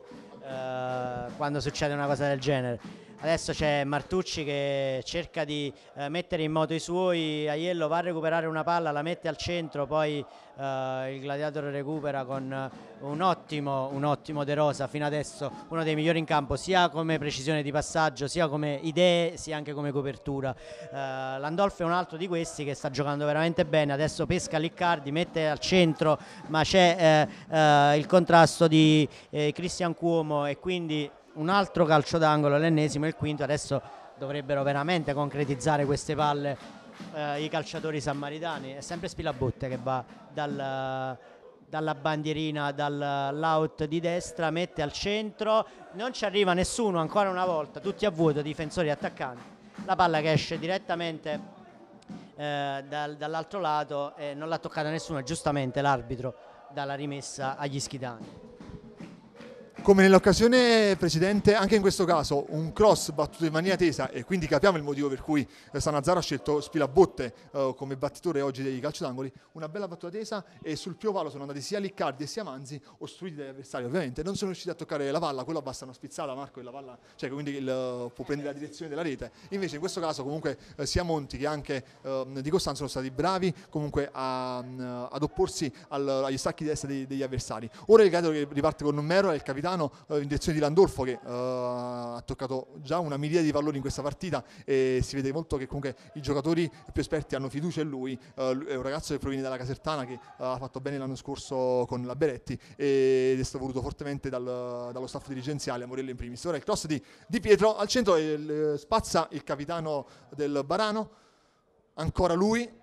uh, quando succede una cosa del genere. Adesso c'è Martucci che cerca di uh, mettere in moto i suoi, Aiello va a recuperare una palla, la mette al centro, poi uh, il Gladiator recupera con un ottimo, un ottimo De Rosa, fino adesso uno dei migliori in campo, sia come precisione di passaggio, sia come idee, sia anche come copertura. Uh, Landolfo è un altro di questi che sta giocando veramente bene, adesso pesca Liccardi, mette al centro, ma c'è uh, uh, il contrasto di uh, Cristian Cuomo e quindi un altro calcio d'angolo, l'ennesimo e il quinto. Adesso dovrebbero veramente concretizzare queste palle eh, i calciatori sammaritani. È sempre Spilabotte che va dal, dalla bandierina, dall'out di destra, mette al centro, non ci arriva nessuno ancora una volta, tutti a vuoto, difensori e attaccanti. La palla che esce direttamente eh, dal, dall'altro lato e non l'ha toccata nessuno, giustamente l'arbitro dà la rimessa agli ischitani. Come nell'occasione precedente, anche in questo caso un cross battuto in maniera tesa, e quindi capiamo il motivo per cui Sanazzaro ha scelto Spilabotte uh, come battitore oggi dei calci d'angoli. Una bella battuta tesa e sul primo palo sono andati sia Liccardi e sia Manzi, ostruiti dagli avversari ovviamente, non sono riusciti a toccare la palla, quella basta una spizzata Marco e la palla, cioè quindi il, uh, può prendere la direzione della rete. Invece in questo caso comunque uh, sia Monti che anche uh, Di Costanzo sono stati bravi comunque a, uh, ad opporsi al, agli stacchi di destra dei, degli avversari. Ora il Gladiator che riparte con Mero è il capitano in direzione di Landolfo che uh, ha toccato già una miriade di palloni in questa partita e si vede molto che comunque i giocatori più esperti hanno fiducia in lui. Uh, è un ragazzo che proviene dalla Casertana che uh, ha fatto bene l'anno scorso con la Beretti ed è stato voluto fortemente dal, dallo staff dirigenziale, a Morello in primis. Ora il cross di Di Pietro al centro e il, spazza il capitano del Barano, ancora lui,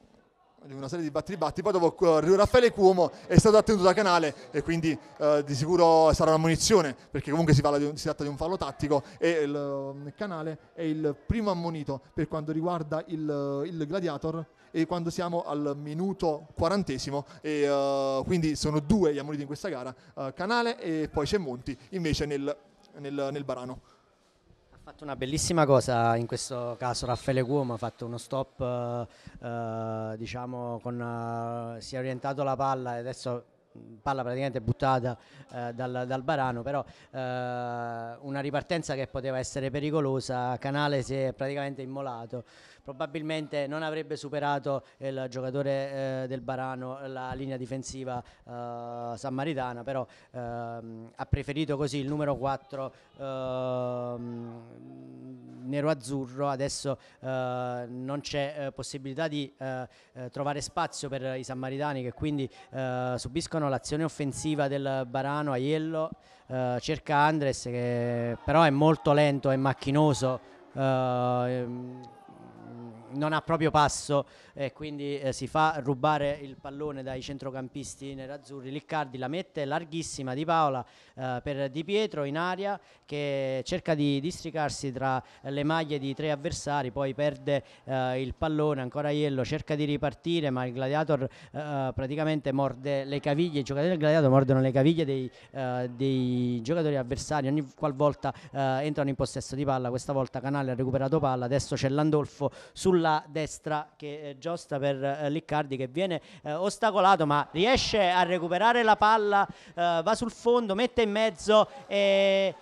una serie di batti batti, poi dopo uh, Raffaele Cuomo è stato attenuto da Canale e quindi uh, di sicuro sarà una munizione, perché comunque si, parla di un, si tratta di un fallo tattico e il, uh, Canale è il primo ammonito per quanto riguarda il, uh, il Gladiator, e quando siamo al minuto quarantesimo e uh, quindi sono due gli ammoniti in questa gara, uh, Canale e poi c'è Monti invece nel, nel, nel Barano. Ha fatto una bellissima cosa in questo caso Raffaele Cuomo, ha fatto uno stop eh, diciamo con uh, si è orientato la palla e adesso palla praticamente buttata eh, dal, dal Barano, però eh, una ripartenza che poteva essere pericolosa. Canale si è praticamente immolato, probabilmente non avrebbe superato il giocatore eh, del Barano la linea difensiva eh, sammaritana, però ehm, ha preferito così il numero quattro ehm, nero-azzurro. Adesso eh, non c'è eh, possibilità di eh, eh, trovare spazio per i sammaritani, che quindi eh, subiscono l'azione offensiva del Barano. Aiello eh, cerca Andres, che però è molto lento, è macchinoso, eh, non ha proprio passo, e quindi eh, si fa rubare il pallone dai centrocampisti nerazzurri. Liccardi la mette larghissima Di Paola eh, per Di Pietro in aria, che cerca di districarsi tra le maglie di tre avversari, poi perde eh, il pallone. Ancora Aiello cerca di ripartire, ma il Gladiator eh, praticamente morde le caviglie, i giocatori del Gladiator mordono le caviglie dei, eh, dei giocatori avversari ogni qualvolta eh, entrano in possesso di palla. Questa volta Canale ha recuperato palla, adesso c'è Landolfo sulla destra che eh, giosta per eh, Liccardi, che viene eh, ostacolato, ma riesce a recuperare la palla, eh, va sul fondo, mette in mezzo e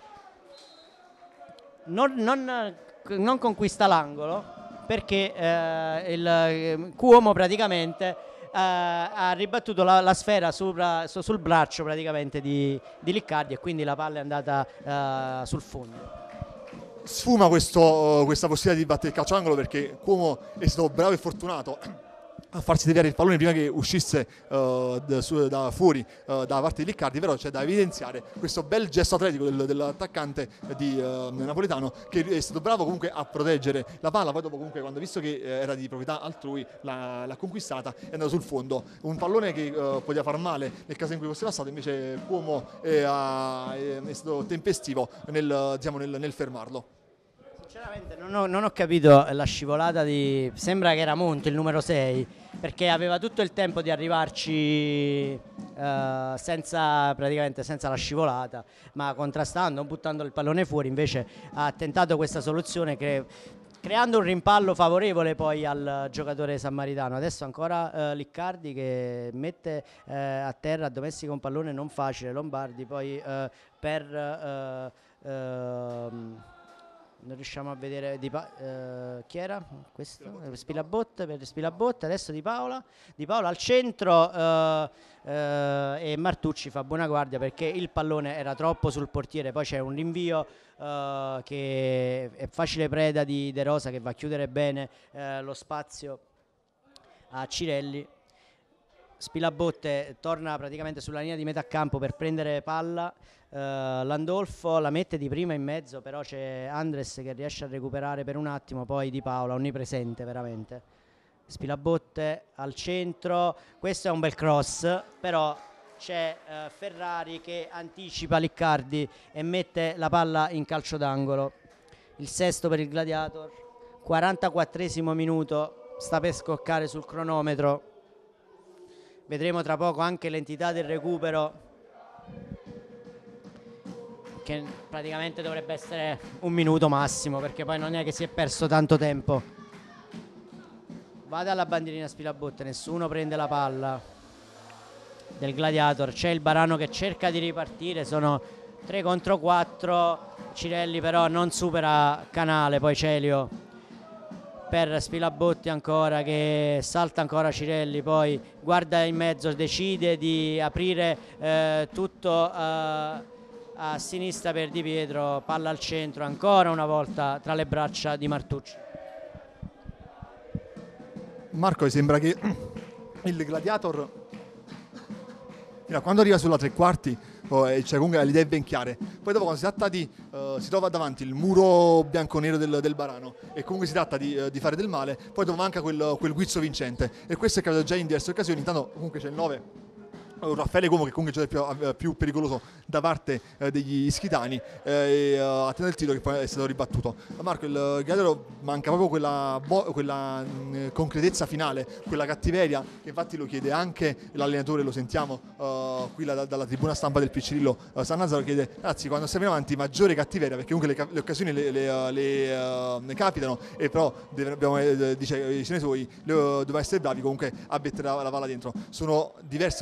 non, non, non conquista l'angolo, perché eh, il Cuomo praticamente Uh, ha ribattuto la, la sfera sopra, su, sul braccio praticamente di, di Liccardi, e quindi la palla è andata uh, sul fondo. Sfuma questo, questa possibilità di battere il calcio angolo, perché Cuomo è stato bravo e fortunato a farsi deviare il pallone prima che uscisse uh, da, su, da fuori uh, da parte di Liccardi. Però c'è da evidenziare questo bel gesto atletico del, dell'attaccante di uh, napoletano, che è stato bravo comunque a proteggere la palla. Poi dopo comunque, quando visto che era di proprietà altrui, l'ha, l'ha conquistata, è andato sul fondo. Un pallone che uh, poteva far male nel caso in cui fosse passato, invece Cuomo è, è, è stato tempestivo nel, diciamo, nel, nel fermarlo. Sinceramente non ho, non ho capito la scivolata di... sembra che era Monti il numero sei, perché aveva tutto il tempo di arrivarci eh, senza, praticamente senza la scivolata, ma contrastando, buttando il pallone fuori. Invece ha tentato questa soluzione che, creando un rimpallo favorevole poi al giocatore sammaritano. Adesso ancora eh, Liccardi che mette eh, a terra, domestica un pallone non facile. Lombardi poi eh, per... Eh, eh, non riusciamo a vedere di eh, chi era questo? Spilabotte per Spilabotte. Adesso Di Paola Di Paola al centro eh, eh, e Martucci fa buona guardia, perché il pallone era troppo sul portiere. Poi c'è un rinvio eh, che è facile preda di De Rosa, che va a chiudere bene eh, lo spazio a Cirelli. Spilabotte torna praticamente sulla linea di metà campo per prendere palla. Uh, Landolfo la mette di prima in mezzo, però c'è Andres che riesce a recuperare per un attimo. Poi Di Paola onnipresente veramente. Spilabotte al centro, questo è un bel cross, però c'è uh, Ferrari che anticipa Liccardi e mette la palla in calcio d'angolo. Il sesto per il Gladiator, quarantaquattresimo minuto, sta per scoccare sul cronometro. Vedremo tra poco anche l'entità del recupero, che praticamente dovrebbe essere un minuto massimo, perché poi non è che si è perso tanto tempo. Va dalla bandierina Spilabotte, nessuno prende la palla del Gladiator. C'è il Barano che cerca di ripartire, sono tre contro quattro. Cirelli però non supera Canale, poi Celio per Spilabotti ancora, che salta ancora Cirelli, poi guarda in mezzo, decide di aprire eh, tutto a, a sinistra per Di Pietro, palla al centro ancora una volta tra le braccia di Martucci. Marco, sembra che il Gladiator, fino a quando arriva sulla tre quarti, poi, cioè, comunque le idee ben chiare. Poi dopo, quando si tratta di uh, si trova davanti il muro bianco-nero del, del Barano, e comunque si tratta di, uh, di fare del male, poi dopo manca quel, quel guizzo vincente, e questo è capitato già in diverse occasioni. Intanto comunque c'è il nove, Raffaele Como, che comunque è il più, più pericoloso da parte eh, degli ischitani, eh, e uh, attende il tiro che poi è stato ribattuto. Marco, il Gladiator manca proprio quella, quella mh, concretezza finale, quella cattiveria, che infatti lo chiede anche l'allenatore, lo sentiamo uh, qui la, dalla tribuna stampa del Piccirillo. uh, San Nazaro chiede: ragazzi, quando stiamo in avanti maggiore cattiveria, perché comunque le, le occasioni le, le, le, uh, ne capitano, e però deve, abbiamo, eh, dice i suoi, dobbiamo essere bravi comunque a mettere la, la palla dentro. Sono diverse le occasioni in cui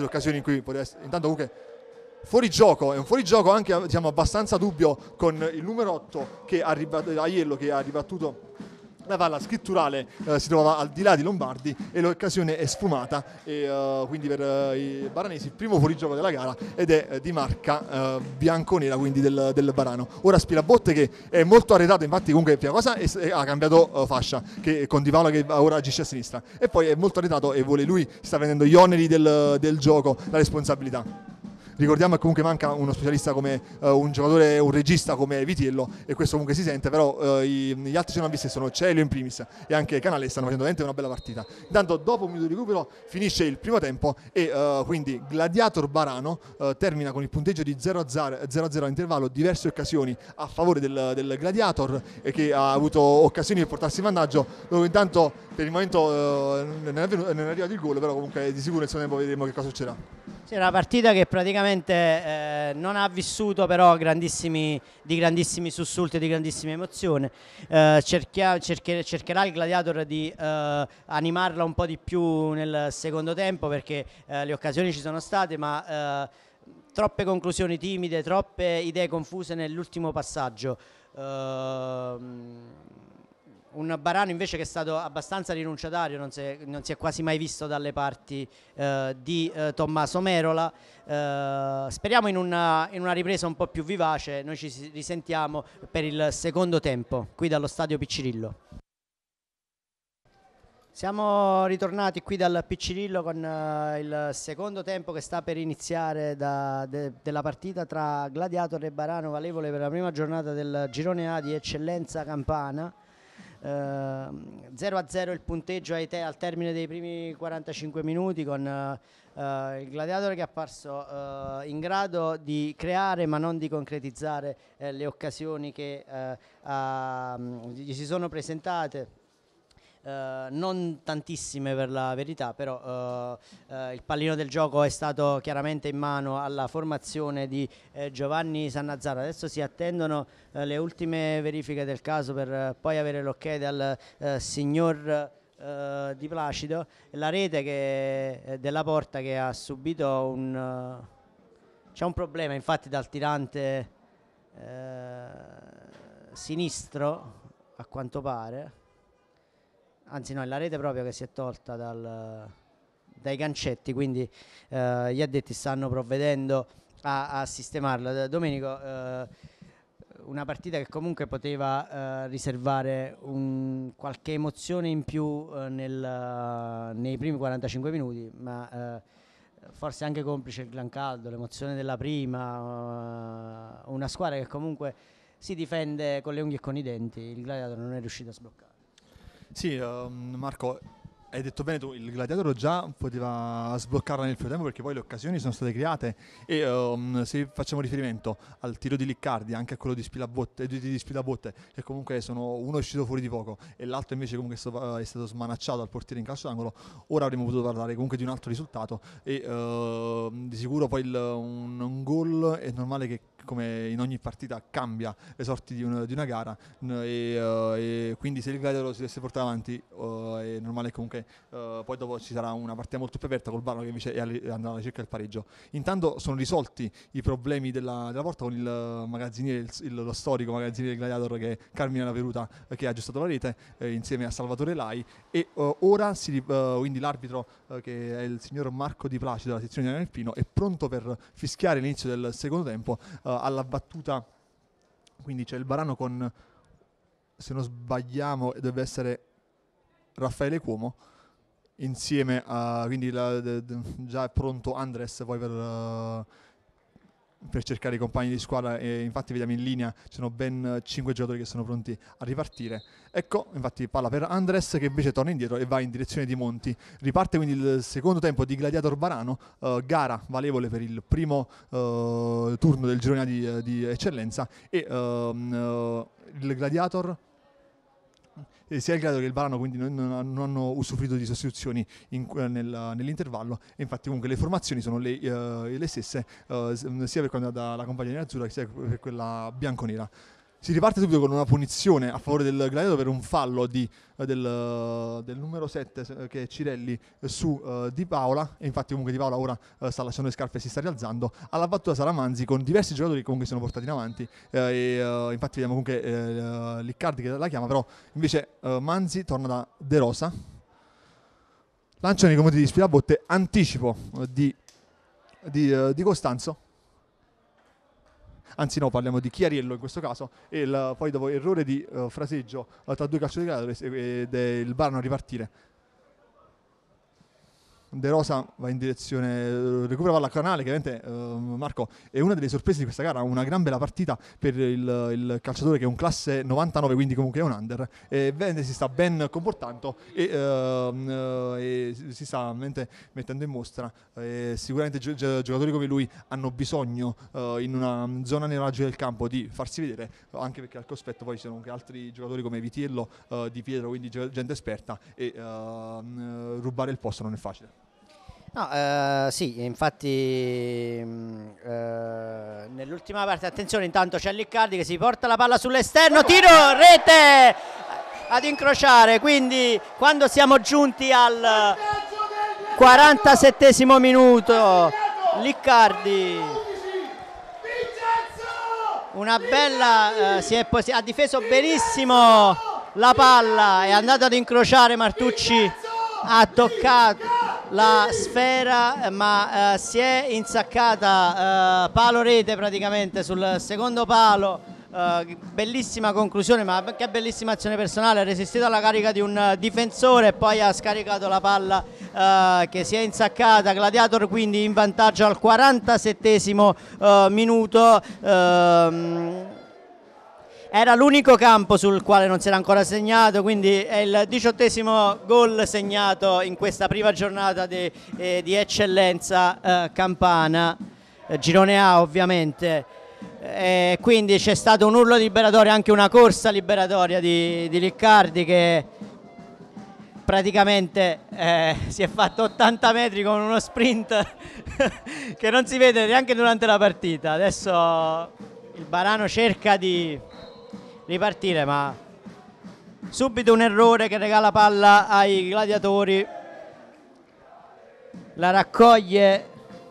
qui poteva essere, intanto comunque fuori gioco, è un fuorigioco anche diciamo, abbastanza dubbio con il numero otto che ha ribattuto, Aiello che ha ribattuto la palla scritturale, eh, si trovava al di là di Lombardi e l'occasione è sfumata e uh, quindi per uh, i baranesi il primo fuorigioco della gara ed è uh, di marca uh, bianconera, quindi del, del Barano. Ora Spirabotte che è molto arretrato, infatti comunque prima cosa è, è, ha cambiato uh, fascia che, con Di Paola che ora agisce a sinistra e poi è molto arretrato e vuole lui, sta prendendo gli oneri del, del gioco, la responsabilità. Ricordiamo che comunque manca uno specialista come uh, un giocatore, un regista come Vitiello e questo comunque si sente, però uh, i, gli altri giornalisti sono Celio in primis e anche Canale stanno facendo veramente una bella partita. Intanto dopo un minuto di recupero finisce il primo tempo e uh, quindi Gladiator Barano uh, termina con il punteggio di zero a zero a intervallo, diverse occasioni a favore del, del Gladiator e che ha avuto occasioni per portarsi in vantaggio, dove intanto per il momento uh, non, è venuto, non è arrivato il gol, però comunque di sicuro nel suo tempo vedremo che cosa succederà. Sì, è una partita che praticamente eh, non ha vissuto però grandissimi, di grandissimi sussulti e di grandissime emozioni. Eh, cerchia, cercher, cercherà il Gladiator di eh, animarla un po' di più nel secondo tempo perché eh, le occasioni ci sono state, ma eh, troppe conclusioni timide, troppe idee confuse nell'ultimo passaggio. Eh, Un Barano invece che è stato abbastanza rinunciatario, non si è, non si è quasi mai visto dalle parti eh, di eh, Tommaso Merola. Eh, speriamo in una, in una ripresa un po' più vivace, noi ci risentiamo per il secondo tempo qui dallo stadio Piccirillo. Siamo ritornati qui dal Piccirillo con uh, il secondo tempo che sta per iniziare da, de, della partita tra Gladiator e Barano, valevole per la prima giornata del girone A di Eccellenza Campana. Uh, zero a zero il punteggio ai te al termine dei primi quarantacinque minuti con uh, uh, il Gladiator che è apparso uh, in grado di creare ma non di concretizzare uh, le occasioni che uh, uh, gli si sono presentate. Uh, non tantissime per la verità, però uh, uh, il pallino del gioco è stato chiaramente in mano alla formazione di uh, Giovanni Sannazzaro. Adesso si attendono uh, le ultime verifiche del caso per uh, poi avere l'ok dal uh, signor uh, Di Placido. La rete che, uh, della Porta che ha subito un uh, c'è un problema infatti dal tirante uh, sinistro a quanto pare. Anzi no, è la rete proprio che si è tolta dal, dai gancetti, quindi eh, gli addetti stanno provvedendo a, a sistemarla. Domenico, eh, una partita che comunque poteva eh, riservare un, qualche emozione in più eh, nel, nei primi quarantacinque minuti, ma eh, forse anche complice il gran caldo, l'emozione della prima, uh, una squadra che comunque si difende con le unghie e con i denti, il Gladiator non è riuscito a sbloccare. Sì, uh, Marco, hai detto bene tu, il Gladiator già poteva sbloccarla nel frattempo perché poi le occasioni sono state create e um, se facciamo riferimento al tiro di Liccardi, anche a quello di Spilabotte, di, di Spilabotte che comunque sono uno è uscito fuori di poco e l'altro invece comunque è stato, è stato smanacciato al portiere in calcio d'angolo, ora avremmo potuto parlare comunque di un altro risultato e uh, di sicuro poi il, un, un gol è normale che come in ogni partita cambia le sorti di, un, di una gara e, uh, e quindi se il Gladiator si dovesse portare avanti uh, è normale che comunque uh, poi dopo ci sarà una partita molto più aperta col Barano che invece è all- andrà alla ricerca del pareggio. Intanto sono risolti i problemi della, della porta con il magazziniere, il, il, lo storico magazziniere del Gladiator che è Carmine Laveruta eh, che ha aggiustato la rete eh, insieme a Salvatore Lai e uh, ora si, uh, quindi l'arbitro uh, che è il signor Marco Di Placido della sezione di Alpino è pronto per fischiare l'inizio del secondo tempo uh, alla battuta, quindi c'è il Barano con, se non sbagliamo deve essere Raffaele Cuomo insieme a, quindi la, de, de, già è pronto Andres poi per, uh, per cercare i compagni di squadra e infatti vediamo in linea ci sono ben cinque giocatori che sono pronti a ripartire. Ecco, infatti palla per Andres che invece torna indietro e va in direzione di Monti. Riparte quindi il secondo tempo di Gladiator Barano, uh, gara valevole per il primo uh, turno del girone di, di eccellenza e uh, uh, il Gladiator E sia il Gladiator che il Barano quindi non, non hanno usufruito di sostituzioni in, nel, nell'intervallo e infatti comunque le formazioni sono le, uh, le stesse uh, sia per quanto riguarda la compagnia azzurra sia per quella bianconera. Si riparte subito con una punizione a favore del Gladiator per un fallo di, del, del numero sette che è Cirelli su uh, Di Paola, e infatti comunque Di Paola ora uh, sta lasciando le scarpe e si sta rialzando. Alla battuta sarà Manzi con diversi giocatori che comunque sono portati in avanti uh, e uh, infatti vediamo comunque uh, Liccardi che la chiama, però invece uh, Manzi torna da De Rosa, lancia nei confronti di Spirabotte, anticipo uh, di, di, uh, di Costanzo. Anzi no, parliamo di Chiariello in questo caso, e il, poi dopo errore di uh, fraseggio uh, tra due calciatori ed è il Barano a ripartire. De Rosa va in direzione, recupera palla Canale, che ovviamente uh, Marco è una delle sorprese di questa gara, una gran bella partita per il, il calciatore che è un classe novantanove, quindi comunque è un under, e Vende si sta ben comportando e, uh, uh, e si sta mettendo in mostra. E sicuramente gi giocatori come lui hanno bisogno uh, in una zona neraggio del campo di farsi vedere, anche perché al cospetto poi ci sono anche altri giocatori come Vitiello, uh, Di Pietro, quindi gente esperta, e uh, uh, rubare il posto non è facile. No, eh, sì, infatti mh, eh, nell'ultima parte, attenzione, intanto c'è Liccardi che si porta la palla sull'esterno, tiro, rete ad incrociare, quindi quando siamo giunti al quarantasettesimo minuto, Liccardi una bella, eh, si è ha difeso benissimo la palla, è andato ad incrociare Martucci, ha toccato la sfera ma eh, si è insaccata eh, palo rete praticamente sul secondo palo, eh, bellissima conclusione, ma che bellissima azione personale, ha resistito alla carica di un difensore e poi ha scaricato la palla eh, che si è insaccata. Gladiator quindi in vantaggio al quarantasettesimo eh, minuto. ehm, Era l'unico campo sul quale non si era ancora segnato, quindi è il diciottesimo gol segnato in questa prima giornata di, eh, di eccellenza eh, campana, eh, girone A ovviamente, eh, quindi c'è stato un urlo liberatorio, anche una corsa liberatoria di, di Liccardi che praticamente eh, si è fatto ottanta metri con uno sprint che non si vede neanche durante la partita. Adesso il Barano cerca di ripartire, ma subito un errore che regala palla ai gladiatori, la raccoglie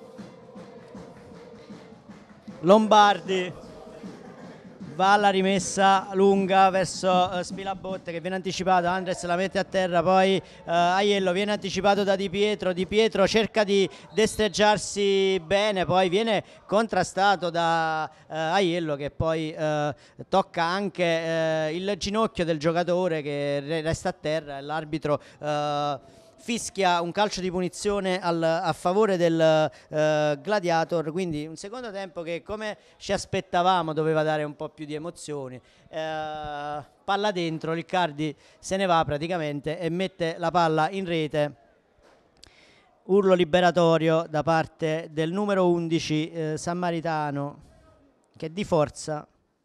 Lombardi, va alla rimessa lunga verso uh, Spilabotte che viene anticipato, Andres la mette a terra, poi uh, Aiello viene anticipato da Di Pietro, Di Pietro cerca di destreggiarsi bene, poi viene contrastato da uh, Aiello che poi uh, tocca anche uh, il ginocchio del giocatore che resta a terra e l'arbitro uh, fischia un calcio di punizione al, a favore del uh, Gladiator, quindi un secondo tempo che come ci aspettavamo doveva dare un po' più di emozioni. Uh, palla dentro, Liccardi se ne va praticamente e mette la palla in rete. Urlo liberatorio da parte del numero undici eh, Sammaritano, che di forza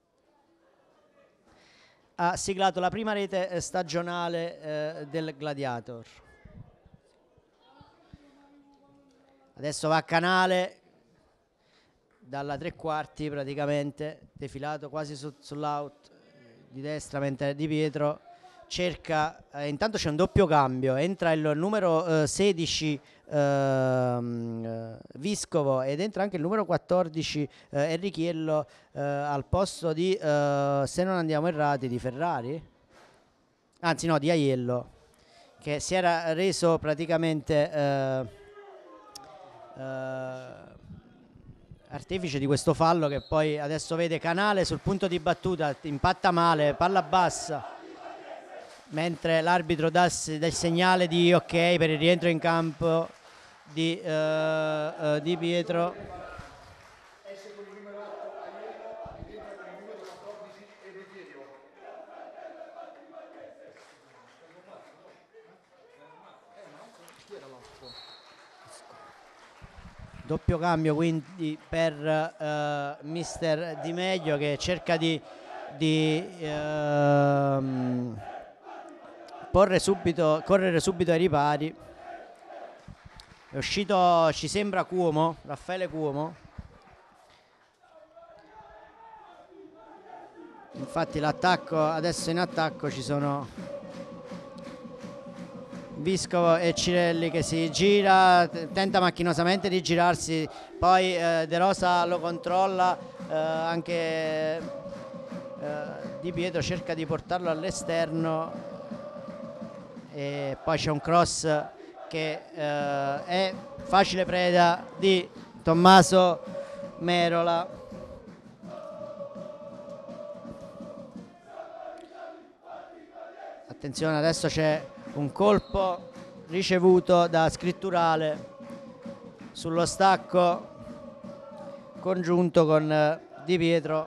ha siglato la prima rete stagionale eh, del Gladiator. Adesso va a Canale dalla tre quarti praticamente, defilato quasi su, sull'out di destra, mentre Di Pietro cerca, eh, intanto c'è un doppio cambio, entra il numero eh, sedici eh, Viscovo ed entra anche il numero quattordici eh, Enrichiello eh, al posto di, eh, se non andiamo errati, di Ferrari, anzi no, di Aiello, che si era reso praticamente eh, Uh, artefice di questo fallo, che poi adesso vede Canale sul punto di battuta, impatta male, palla bassa, mentre l'arbitro dà, dà il segnale di ok per il rientro in campo di, uh, uh, di Pietro. Doppio cambio quindi per uh, mister Di Meglio, che cerca di, di uh, porre subito, correre subito ai ripari. È uscito, ci sembra, Cuomo, Raffaele Cuomo. Infatti l'attacco, adesso in attacco ci sono Viscovo e Cirelli che si gira, tenta macchinosamente di girarsi, poi eh, De Rosa lo controlla, eh, anche eh, Di Pietro cerca di portarlo all'esterno e poi c'è un cross che eh, è facile preda di Tommaso Merola. Attenzione, adesso c'è un colpo ricevuto da Scritturale sullo stacco congiunto con Di Pietro.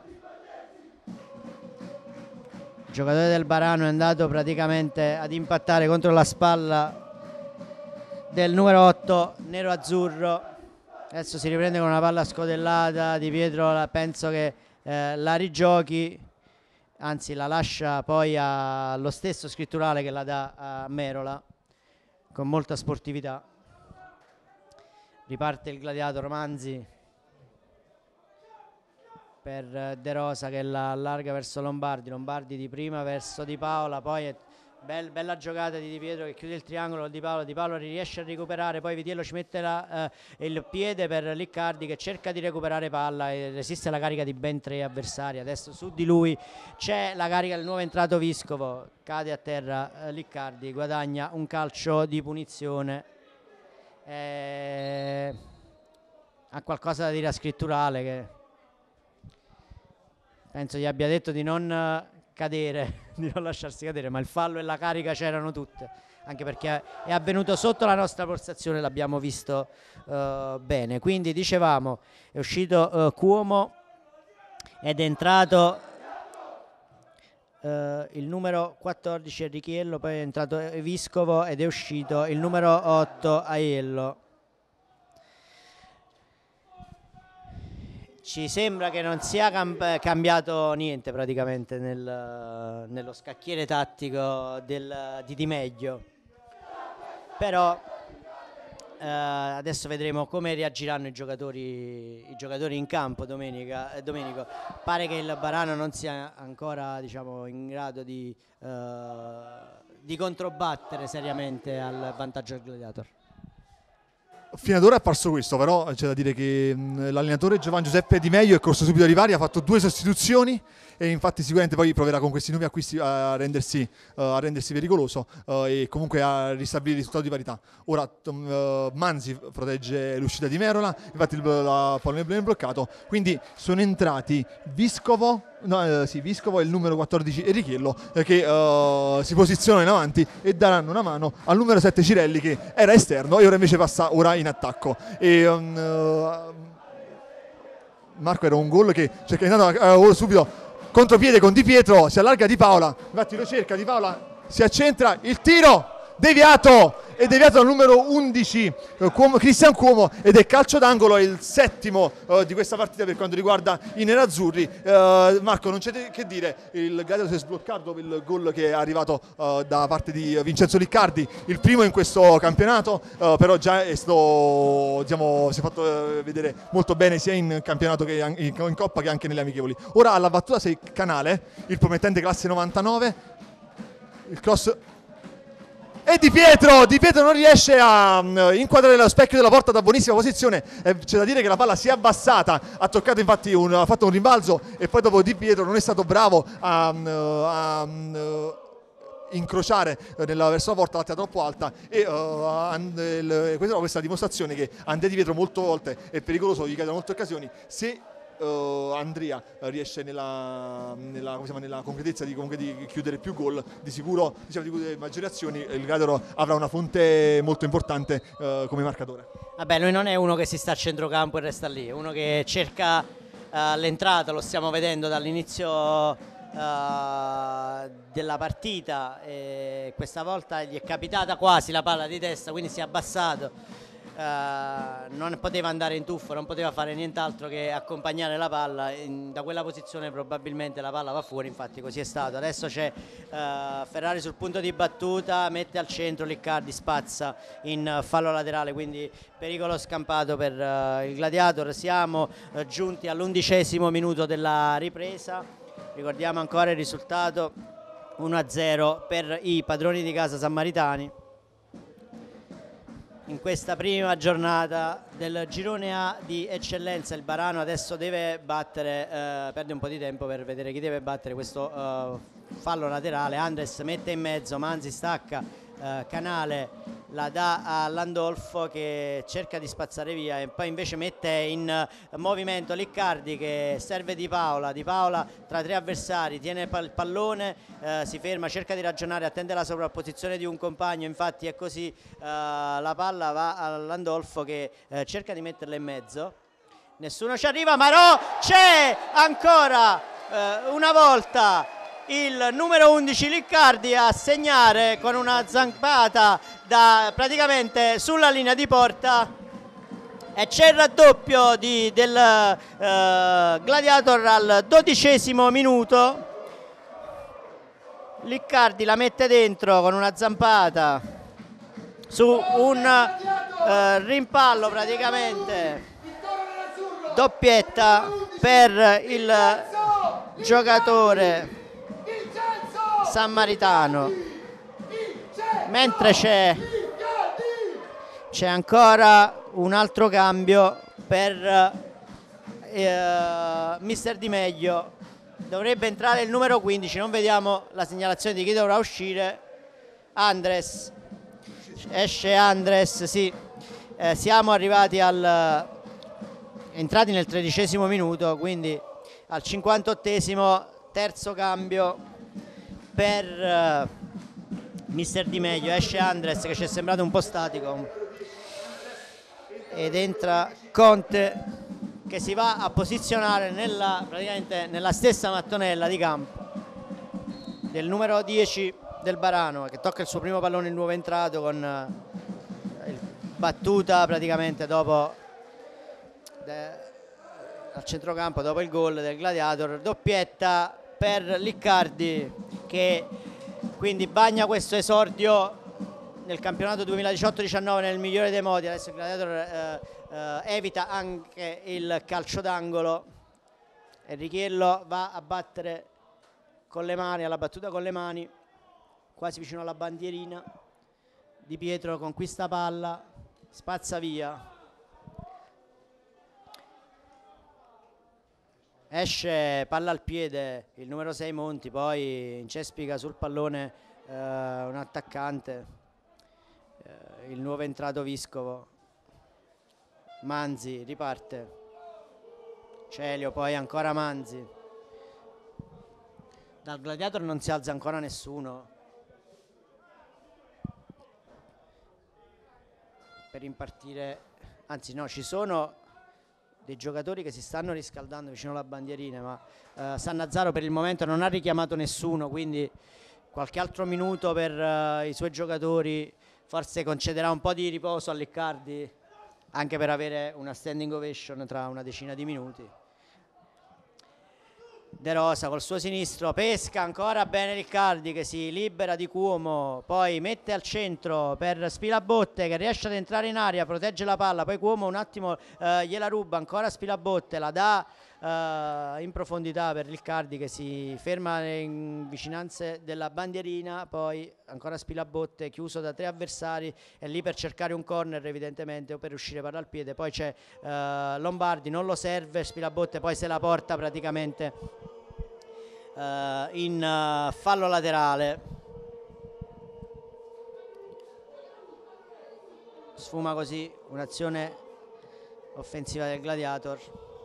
Il giocatore del Barano è andato praticamente ad impattare contro la spalla del numero otto nero-azzurro. Adesso si riprende con una palla scodellata. Di Pietro penso che eh, la rigiochi, anzi la lascia poi allo stesso Scritturale che la dà a Merola con molta sportività. Riparte il Gladiator, Manzi per De Rosa che la allarga verso Lombardi, Lombardi di prima verso Di Paola, poi è bella, bella giocata di Di Pietro che chiude il triangolo di Paolo, Di Paolo riesce a recuperare, poi Vitiello ci mette la, eh, il piede per Liccardi che cerca di recuperare palla e resiste alla carica di ben tre avversari. Adesso su di lui c'è la carica del nuovo entrato Viscovo, cade a terra eh, Liccardi, guadagna un calcio di punizione. Eh, ha qualcosa da dire a Scritturale che penso gli abbia detto di non cadere, di non lasciarsi cadere, ma il fallo e la carica c'erano tutte, anche perché è avvenuto sotto la nostra postazione, l'abbiamo visto uh, bene. Quindi dicevamo è uscito uh, Cuomo ed è entrato uh, il numero quattordici Enrichiello, poi è entrato Viscovo ed è uscito il numero otto Aiello. Ci sembra che non sia cam- cambiato niente praticamente nel, nello scacchiere tattico del, di Di Meglio, però eh, adesso vedremo come reagiranno i giocatori, i giocatori in campo domenica, eh, Domenico. Pare che il Barano non sia ancora, diciamo, in grado di, eh, di controbattere seriamente al vantaggio del Gladiator. Fino ad ora è apparso questo, però c'è da dire che l'allenatore Giovan Giuseppe Di Meglio è corso subito a arrivare, ha fatto due sostituzioni e infatti sicuramente poi proverà con questi nuovi acquisti a rendersi, uh, a rendersi pericoloso uh, e comunque a ristabilire il risultato di parità. Ora uh, Manzi protegge l'uscita di Merola, infatti il pallone è bloccato, quindi sono entrati Viscovo, no, eh, sì, Viscovo e il numero quattordici Enrichiello eh, che uh, si posizionano in avanti e daranno una mano al numero sette Cirelli che era esterno e ora invece passa ora in attacco. E, um, uh, Marco, era un gol che cioè, è andato uh, subito contropiede con Di Pietro, si allarga Di Paola, infatti lo cerca, Di Paola si accentra, il tiro deviato e deviato dal numero undici uh, Cuomo, Cristian Cuomo, ed è calcio d'angolo, è il settimo uh, di questa partita per quanto riguarda i nerazzurri. uh, Marco, non c'è che dire, il Gladiator si è sbloccato per il gol che è arrivato uh, da parte di Vincenzo Liccardi, il primo in questo campionato, uh, però già è stato, diciamo, si è fatto uh, vedere molto bene sia in campionato che in, in Coppa che anche nelle amichevoli. Ora alla battuta sei Canale, il promettente classe novantanove, il cross e Di Pietro, Di Pietro non riesce a um, inquadrare lo specchio della porta da buonissima posizione, eh, c'è da dire che la palla si è abbassata, ha toccato infatti, un, ha fatto un rimbalzo e poi dopo Di Pietro non è stato bravo a, um, a um, incrociare nella, verso la porta, la tira troppo alta e uh, and, il, questa, questa dimostrazione che Andrea Di Pietro molte volte è pericoloso, gli cadono molte occasioni. Se Uh, Andrea uh, riesce nella, nella, chiama, nella concretezza di, comunque, di chiudere più gol, di sicuro, diciamo, di chiudere maggiori azioni, il Gladiator avrà una fonte molto importante uh, come marcatore. Vabbè, lui non è uno che si sta a centrocampo e resta lì, è uno che cerca uh, l'entrata, lo stiamo vedendo dall'inizio uh, della partita, e questa volta gli è capitata quasi la palla di testa, quindi si è abbassato. Uh, non poteva andare in tuffo, non poteva fare nient'altro che accompagnare la palla. In, da quella posizione probabilmente la palla va fuori, infatti così è stato. Adesso c'è uh, Ferrari sul punto di battuta, mette al centro Liccardi, spazza in fallo laterale, quindi pericolo scampato per uh, il Gladiator. Siamo uh, giunti all'undicesimo minuto della ripresa. Ricordiamo ancora il risultato uno a zero per i padroni di casa sammaritani in questa prima giornata del girone A di eccellenza. Il Barano adesso deve battere, eh, perde un po' di tempo per vedere chi deve battere questo eh, fallo laterale. Andres mette in mezzo, Manzi stacca, eh, Canale la dà a Landolfo che cerca di spazzare via e poi invece mette in movimento Liccardi che serve Di Paola. Di Paola tra tre avversari tiene il pallone, eh, si ferma, cerca di ragionare, attende la sovrapposizione di un compagno, infatti è così, eh, la palla va a Landolfo che eh, cerca di metterla in mezzo, nessuno ci arriva, ma no, c'è ancora eh, una volta il numero undici Liccardi a segnare con una zampata da praticamente sulla linea di porta e c'è il raddoppio di, del uh, Gladiator al dodicesimo minuto. Liccardi la mette dentro con una zampata su un uh, rimpallo, praticamente doppietta per il giocatore sammaritano, mentre c'è c'è ancora un altro cambio per eh, mister Di Meglio. Dovrebbe entrare il numero quindici, non vediamo la segnalazione di chi dovrà uscire. Andres, esce Andres, sì. Eh, siamo arrivati al entrati nel tredicesimo minuto, quindi al cinquantottesimo, terzo cambio per uh, mister Di Meglio. Esce Andres che ci è sembrato un po' statico ed entra Conte che si va a posizionare nella, praticamente nella stessa mattonella di campo del numero dieci del Barano, che tocca il suo primo pallone, il nuovo entrato, con uh, il battuta praticamente dopo de, al centrocampo, dopo il gol del Gladiator, doppietta per Liccardi che quindi bagna questo esordio nel campionato duemiladiciotto diciannove nel migliore dei modi. Adesso il Gladiator eh, eh, evita anche il calcio d'angolo e Richiello va a battere con le mani, alla battuta con le mani, quasi vicino alla bandierina. Di Pietro conquista palla, spazza via, esce palla al piede il numero sei Monti, poi incespica sul pallone eh, un attaccante, eh, il nuovo entrato Viscovo. Manzi riparte, Celio, poi ancora Manzi. Dal Gladiator non si alza ancora nessuno per impartire, anzi no, ci sono dei giocatori che si stanno riscaldando vicino alla bandierina, ma eh, Sannazzaro per il momento non ha richiamato nessuno, quindi qualche altro minuto per uh, i suoi giocatori, forse concederà un po' di riposo a Liccardi anche per avere una standing ovation tra una decina di minuti. De Rosa col suo sinistro pesca ancora bene Liccardi che si libera di Cuomo, poi mette al centro per Spilabotte che riesce ad entrare in aria, protegge la palla, poi Cuomo un attimo eh, gliela ruba, ancora Spilabotte la dà eh, in profondità per Liccardi che si ferma in vicinanze della bandierina, poi ancora Spilabotte chiuso da tre avversari, è lì per cercare un corner evidentemente o per uscire palla al piede, poi c'è eh, Lombardi, non lo serve, Spilabotte poi se la porta praticamente Uh, in uh, fallo laterale. Sfuma così un'azione offensiva del Gladiator.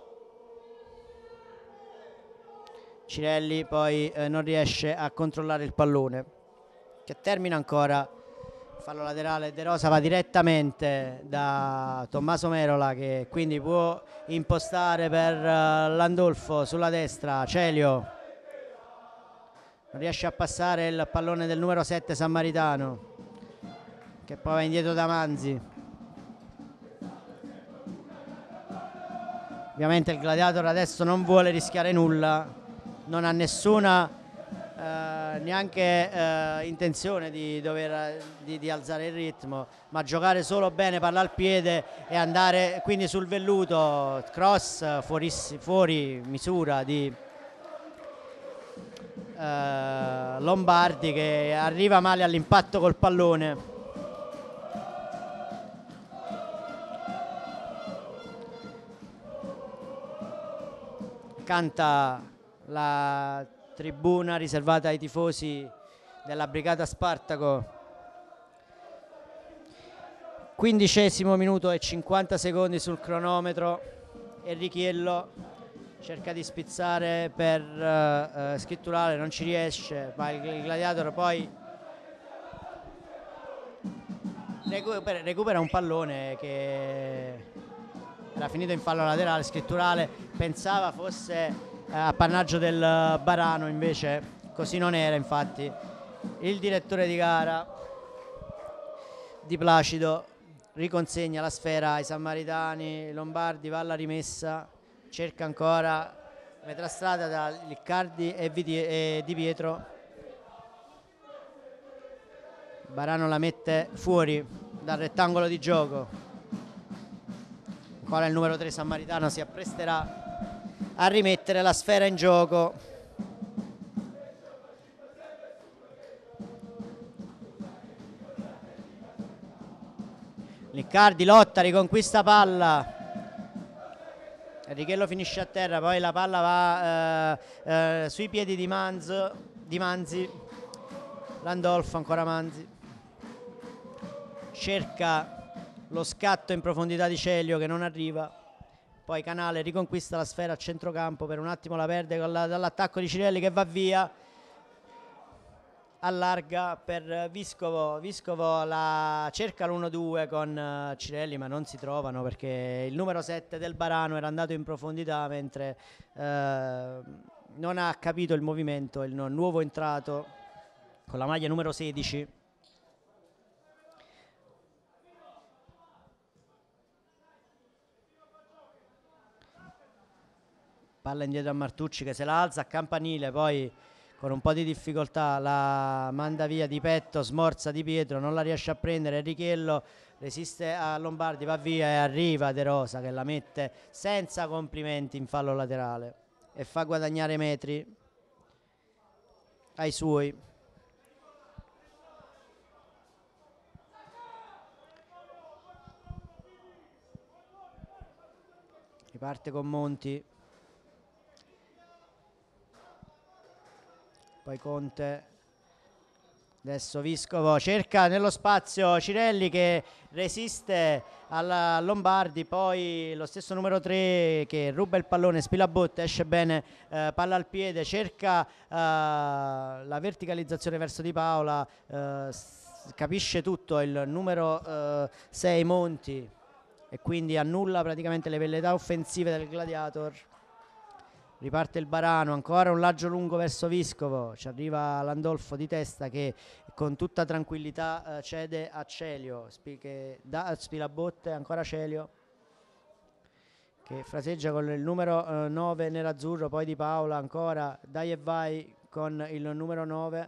Cirelli poi eh, non riesce a controllare il pallone che termina ancora fallo laterale. De Rosa va direttamente da Tommaso Merola che quindi può impostare per uh, Landolfo sulla destra. Celio non riesce a passare il pallone del numero sette Sammaritano che poi va indietro da Manzi. Ovviamente il Gladiator adesso non vuole rischiare nulla, non ha nessuna eh, neanche eh, intenzione di, dover, di, di alzare il ritmo, ma giocare solo bene, palla al piede e andare quindi sul velluto. Cross fuori, fuori misura di eh, Lombardi, che arriva male all'impatto col pallone. Canta la tribuna riservata ai tifosi della Brigata Spartaco. Quindicesimo minuto e cinquanta secondi sul cronometro. Enrichiello cerca di spizzare per uh, uh, Scritturale, non ci riesce, ma il, il Gladiator poi recupera, recupera un pallone che era finito in fallo laterale. Scritturale pensava fosse uh, appannaggio del Barano, invece così non era. Infatti il direttore di gara Di Placido riconsegna la sfera ai sammaritani. Lombardi va alla rimessa, cerca ancora metà strada da Liccardi e, e Di Pietro. Barano la mette fuori dal rettangolo di gioco. Ancora il numero tre sammaritano si appresterà a rimettere la sfera in gioco. Liccardi lotta, riconquista palla. Enrichello finisce a terra, poi la palla va eh, eh, sui piedi di, Manzo, di Manzi. Landolfo, ancora Manzi. Cerca lo scatto in profondità di Celio che non arriva. Poi Canale riconquista la sfera a centrocampo, per un attimo la perde dall'attacco di Cirelli che va via. Allarga per Viscovo. Viscovo la cerca l'uno due con Cirelli, ma non si trovano perché il numero sette del Barano era andato in profondità, mentre eh, non ha capito il movimento il nuovo entrato con la maglia numero sedici. Palla indietro a Martucci che se la alza a campanile, poi con un po' di difficoltà la manda via di petto, smorza Di Pietro, non la riesce a prendere. Enrichello resiste a Lombardi, va via e arriva De Rosa che la mette senza complimenti in fallo laterale e fa guadagnare metri ai suoi. Riparte con Monti. Poi Conte, adesso Viscovo cerca nello spazio Cirelli che resiste alla Lombardi, poi lo stesso numero tre che ruba il pallone, Spilabotte, esce bene, eh, palla al piede, cerca eh, la verticalizzazione verso Di Paola, eh, capisce tutto il numero eh, sei Monti e quindi annulla praticamente le velleità offensive del Gladiator. Riparte il Barano, ancora un laggio lungo verso Viscovo, ci arriva Landolfo di testa che con tutta tranquillità eh, cede a Celio, Spi che da Spilabotte, ancora Celio che fraseggia con il numero eh, nove nerazzurro, poi Di Paola ancora, dai e vai con il numero nove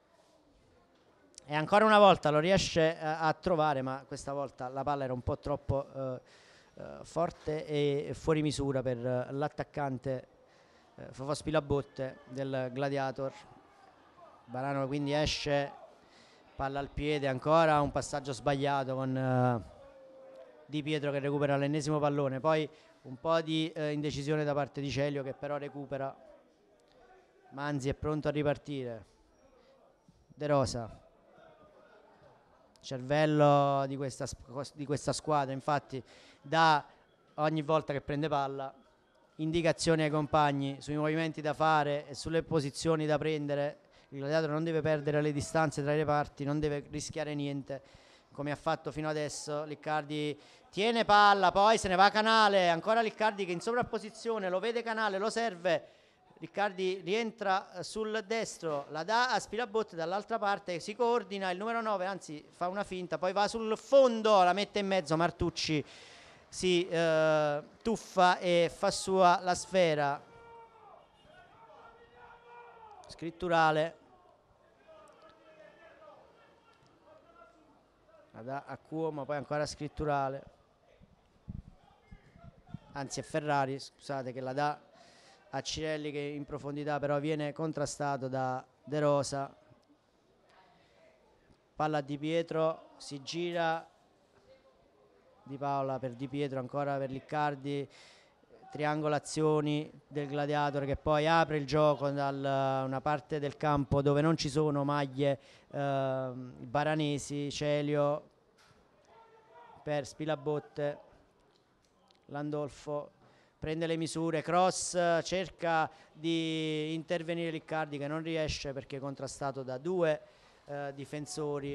e ancora una volta lo riesce eh, a trovare, ma questa volta la palla era un po' troppo eh, eh, forte e fuori misura per eh, l'attaccante Fofò Spilabotte del Gladiator. Barano quindi esce, palla al piede, ancora un passaggio sbagliato con uh, Di Pietro che recupera l'ennesimo pallone, poi un po' di uh, indecisione da parte di Celio che però recupera. Manzi è pronto a ripartire. De Rosa, cervello di questa, di questa squadra, infatti da ogni volta che prende palla indicazioni ai compagni sui movimenti da fare e sulle posizioni da prendere. Il Gladiator non deve perdere le distanze tra i reparti, non deve rischiare niente come ha fatto fino adesso. Liccardi tiene palla, poi se ne va Canale, ancora Liccardi che in sovrapposizione lo vede Canale, lo serve, Liccardi rientra sul destro, la dà a Spilabotte, dall'altra parte si coordina il numero nove, anzi fa una finta, poi va sul fondo, la mette in mezzo, Martucci si eh, tuffa e fa sua la sfera. Scritturale la dà a Cuomo, poi ancora Scritturale, anzi è Ferrari, scusate, che la dà a Cirelli che in profondità però viene contrastato da De Rosa. Palla a Di Pietro, si gira Di Paola per Di Pietro, ancora per Liccardi, triangolazioni del Gladiator che poi apre il gioco da una parte del campo dove non ci sono maglie eh, baranesi. Celio per Spilabotte, Landolfo prende le misure, cross, cerca di intervenire Liccardi che non riesce perché contrastato da due eh, difensori.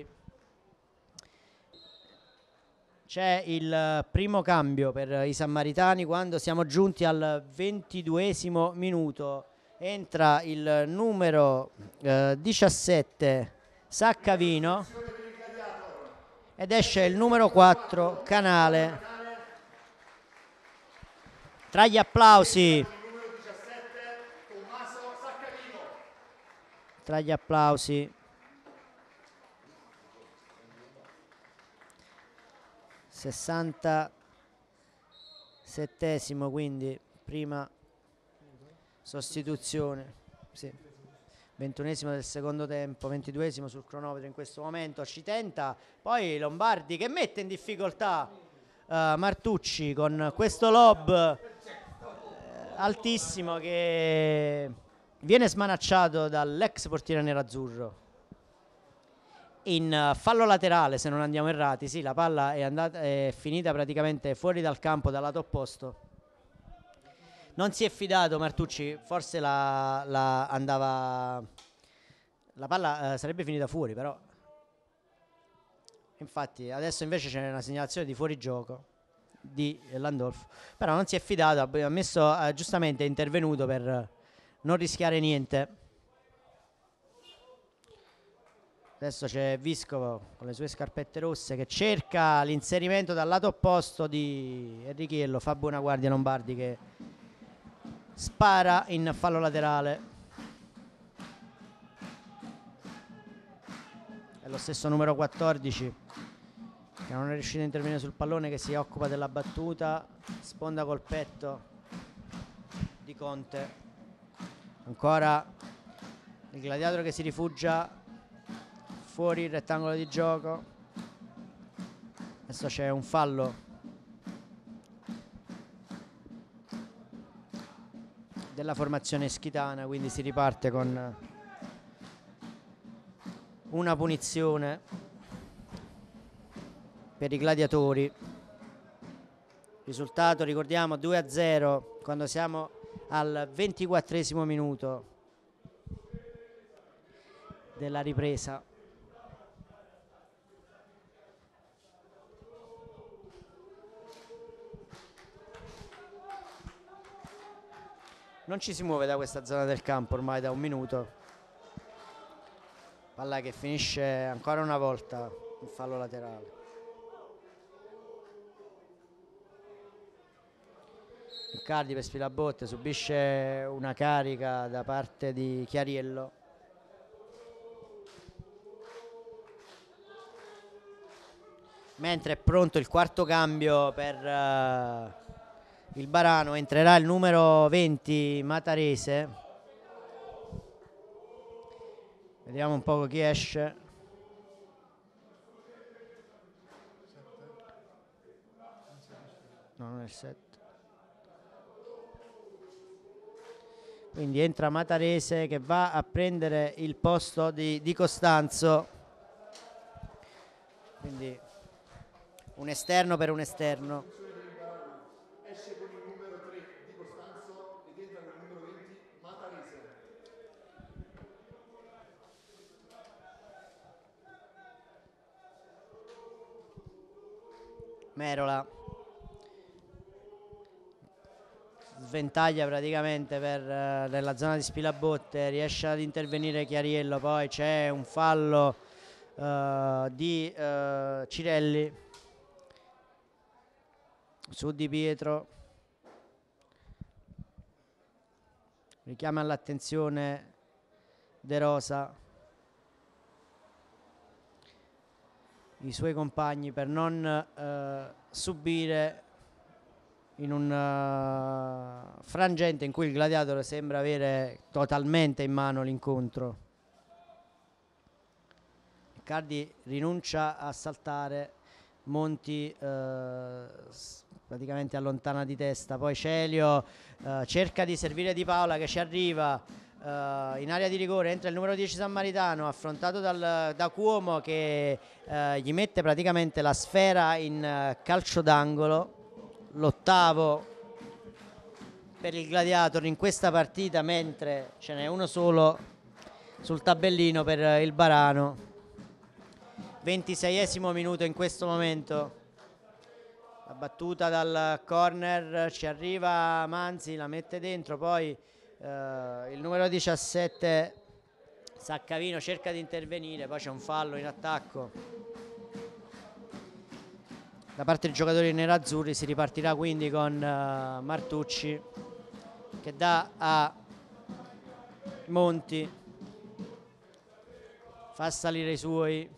C'è il primo cambio per i sammaritani quando siamo giunti al ventiduesimo minuto. Entra il numero eh, diciassette Saccavino ed esce il numero quattro Canale. Tra gli applausi, tra gli applausi sessantasettesimo, quindi prima sostituzione, sì. ventunesimo del secondo tempo, ventiduesimo sul cronometro in questo momento. Ci tenta poi Lombardi che mette in difficoltà uh, Martucci con questo lob uh, altissimo che viene smanacciato dall'ex portiere nerazzurro in uh, fallo laterale, se non andiamo errati. Sì, la palla è, andata, è finita praticamente fuori dal campo, dal lato opposto. Non si è fidato Martucci, forse la, la andava la palla uh, sarebbe finita fuori, però infatti adesso invece c'è una segnalazione di fuorigioco di Landolfo, però non si è fidato, ha messo uh, giustamente è intervenuto per uh, non rischiare niente. Adesso c'è Viscovo con le sue scarpette rosse che cerca l'inserimento dal lato opposto di Enrichiello. Fa buona guardia Lombardi che spara in fallo laterale. È lo stesso numero quattordici che non è riuscito a intervenire sul pallone, che si occupa della battuta. Sponda col petto di Conte. Ancora il Gladiator che si rifugia fuori il rettangolo di gioco. Adesso c'è un fallo della formazione schitana, quindi si riparte con una punizione per i gladiatori. Risultato, ricordiamo, due a zero quando siamo al ventiquattresimo minuto della ripresa. Non ci si muove da questa zona del campo ormai da un minuto. Palla che finisce ancora una volta in fallo laterale. Riccardi per Spilabotte subisce una carica da parte di Chiariello. Mentre è pronto il quarto cambio per uh, il Barano, entrerà il numero venti Matarese. Vediamo un po' chi esce. No, non è il sette. Quindi entra Matarese che va a prendere il posto di, di Costanzo. Quindi un esterno per un esterno. Esce con il numero tre di Costanzo ed entra con il numero venti Matarese. Merola sventaglia praticamente per, uh, nella zona di Spilabotte, riesce ad intervenire Chiariello, poi c'è un fallo uh, di uh, Cirelli su Di Pietro, richiama all'attenzione De Rosa, i suoi compagni per non uh, subire in un uh, frangente in cui il Gladiator sembra avere totalmente in mano l'incontro. Riccardi rinuncia a saltare, Monti uh, praticamente allontana di testa, poi Celio uh, cerca di servire Di Paola che ci arriva uh, in area di rigore, entra il numero dieci Sammaritano affrontato dal, da Cuomo che uh, gli mette praticamente la sfera in uh, calcio d'angolo, l'ottavo per il Gladiator in questa partita, mentre ce n'è uno solo sul tabellino per uh, il Barano. ventiseiesimo minuto in questo momento. La battuta dal corner, ci arriva Manzi, la mette dentro, poi eh, il numero diciassette Saccavino cerca di intervenire, poi c'è un fallo in attacco da parte dei giocatori nerazzurri. Si ripartirà quindi con uh, Martucci che dà a Monti, fa salire i suoi.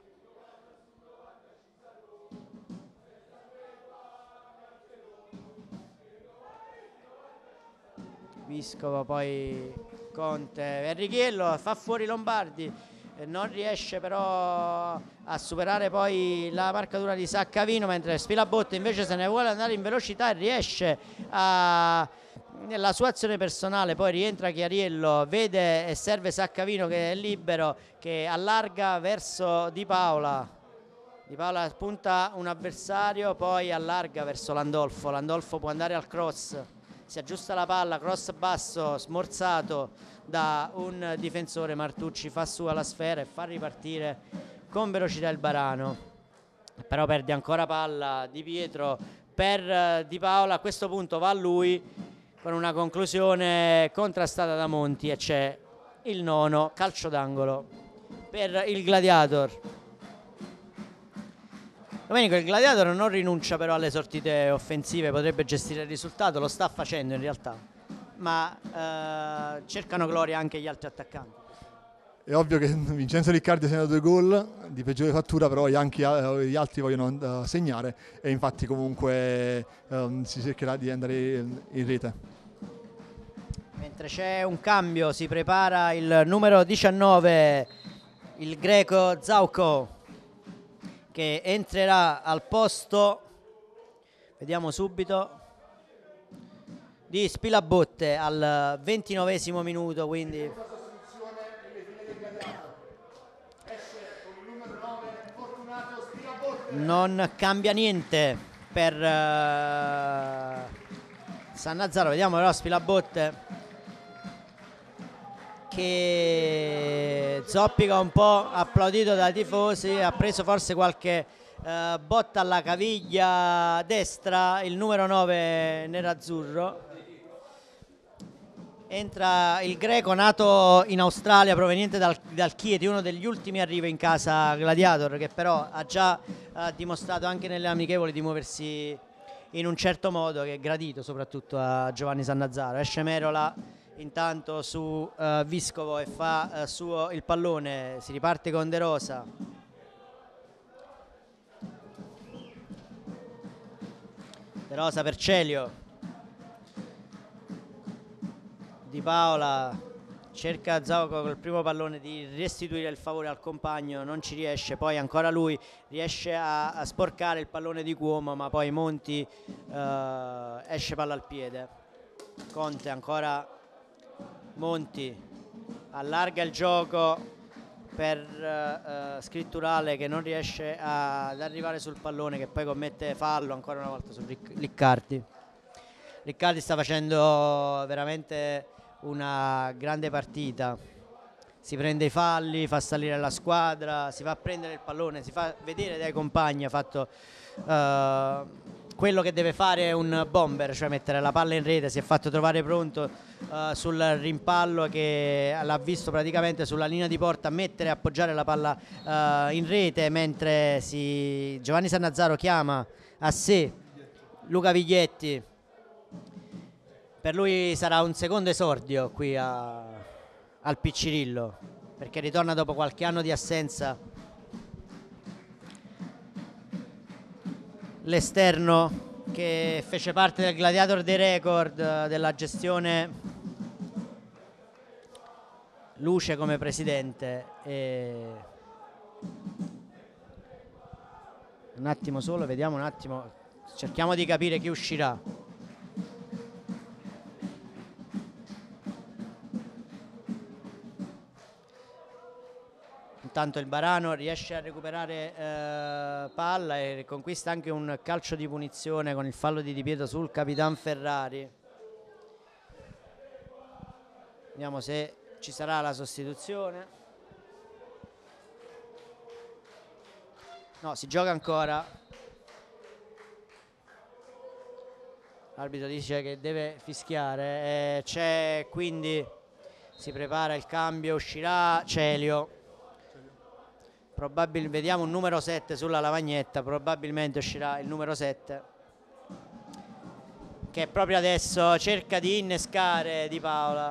Viscovo, poi Conte, Enrichiello fa fuori Lombardi, eh, non riesce però a superare poi la marcatura di Saccavino, mentre Spilabotte invece se ne vuole andare in velocità e riesce a, nella sua azione personale, poi rientra Chiariello, vede e serve Saccavino che è libero, che allarga verso Di Paola. Di Paola punta un avversario, poi allarga verso Landolfo, Landolfo può andare al cross, si aggiusta la palla, cross basso, smorzato da un difensore, Martucci fa sua la sfera e fa ripartire con velocità il Barano, però perde ancora palla Di Pietro per Di Paola, a questo punto va a lui con una conclusione contrastata da Monti e c'è il nono calcio d'angolo per il Gladiator. Domenico, il Gladiator non rinuncia però alle sortite offensive, potrebbe gestire il risultato, lo sta facendo in realtà, ma eh, cercano gloria anche gli altri attaccanti. È ovvio che Vincenzo Riccardi ha segnato due gol di peggiore fattura, però anche gli altri vogliono segnare e infatti comunque um, si cercherà di andare in rete. Mentre c'è un cambio, si prepara il numero diciannove, il greco Zauko, che entrerà al posto, vediamo subito, di Spilabotte al ventinovesimo minuto, quindi non cambia niente per uh, Sannazzaro. Vediamo però Spilabotte che zoppica un po', applaudito dai tifosi, ha preso forse qualche uh, botta alla caviglia destra il numero nove nerazzurro. Entra il greco nato in Australia, proveniente dal, dal Chieti, uno degli ultimi arrivi in casa Gladiator, che però ha già uh, dimostrato anche nelle amichevoli di muoversi in un certo modo che è gradito soprattutto a Giovanni Sannazzaro. Esce Merola intanto su uh, Viscovo e fa uh, suo il pallone, si riparte con De Rosa. De Rosa per Celio. Di Paola cerca Zauco col primo pallone di restituire il favore al compagno, non ci riesce, poi ancora lui riesce a, a sporcare il pallone di Cuomo, ma poi Monti uh, esce palla al piede. Conte ancora, Monti allarga il gioco per uh, Scritturale che non riesce a, ad arrivare sul pallone, che poi commette fallo ancora una volta su Riccardi. Riccardi sta facendo veramente una grande partita, si prende i falli, fa salire la squadra, si fa prendere il pallone, si fa vedere dai compagni, ha fatto uh, quello che deve fare un bomber, cioè mettere la palla in rete. Si è fatto trovare pronto uh, sul rimpallo, che l'ha visto praticamente sulla linea di porta mettere e appoggiare la palla uh, in rete, mentre si... Giovanni Sannazzaro chiama a sé Luca Viglietti. Per lui sarà un secondo esordio qui a, al Piccirillo, perché ritorna dopo qualche anno di assenza. L'esterno che fece parte del Gladiator dei Record, della gestione Luce come presidente. E... un attimo solo, vediamo un attimo, cerchiamo di capire chi uscirà. Intanto il Barano riesce a recuperare eh, palla e conquista anche un calcio di punizione con il fallo di Di Pietro sul Capitan Ferrari. Vediamo se ci sarà la sostituzione. No, si gioca ancora. L'arbitro dice che deve fischiare. Eh, c'è, quindi si prepara il cambio, uscirà Celio. Probabil, vediamo un numero sette sulla lavagnetta, probabilmente uscirà il numero sette, che proprio adesso cerca di innescare Di Paola.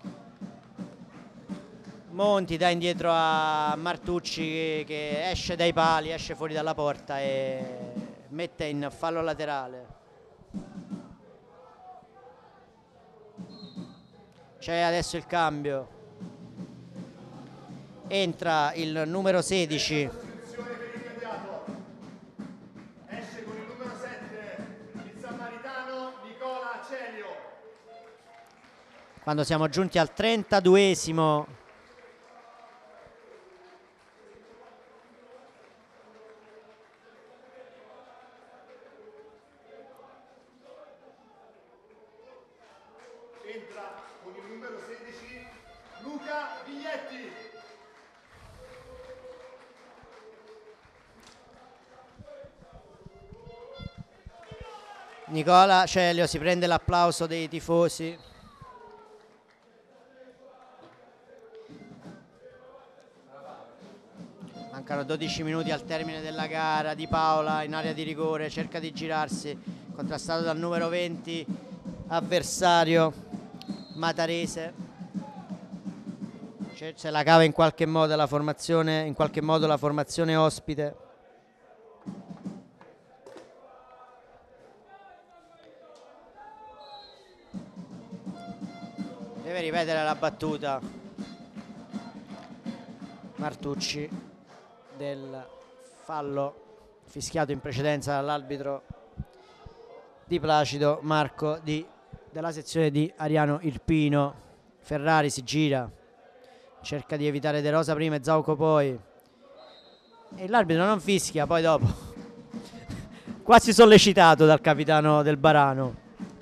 Monti dà indietro a Martucci che esce dai pali, esce fuori dalla porta e mette in fallo laterale. C'è adesso il cambio. Entra il numero sedici. Esce con il numero sette, il sammaritano Nicola Celio. Quando siamo giunti al trentaduesimo. Entra con il numero sedici Luca Biglietti. Nicola Celio si prende l'applauso dei tifosi. Mancano dodici minuti al termine della gara. Di Paola in area di rigore cerca di girarsi, contrastato dal numero venti avversario Matarese. Se la cava in qualche modo la formazione, in qualche modo la formazione ospite. Deve ripetere la battuta Martucci del fallo fischiato in precedenza dall'arbitro Di Placido Marco di, della sezione di Ariano Irpino. Ferrari si gira, cerca di evitare De Rosa prima e Zauco poi, e l'arbitro non fischia. Poi dopo quasi sollecitato dal capitano del Barano,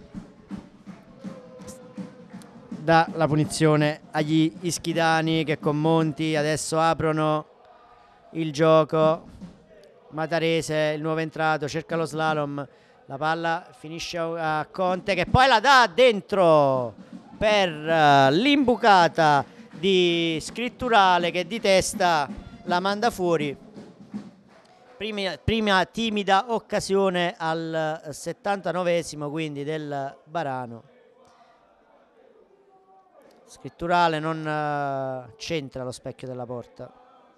dà la punizione agli ischitani che con Monti adesso aprono il gioco. Matarese, il nuovo entrato, cerca lo slalom, la palla finisce a Conte che poi la dà dentro per uh, l'imbucata di Scritturale che di testa la manda fuori. Prima, prima timida occasione al settantanovesimo quindi del Barano. Scritturale non uh, centra lo specchio della porta.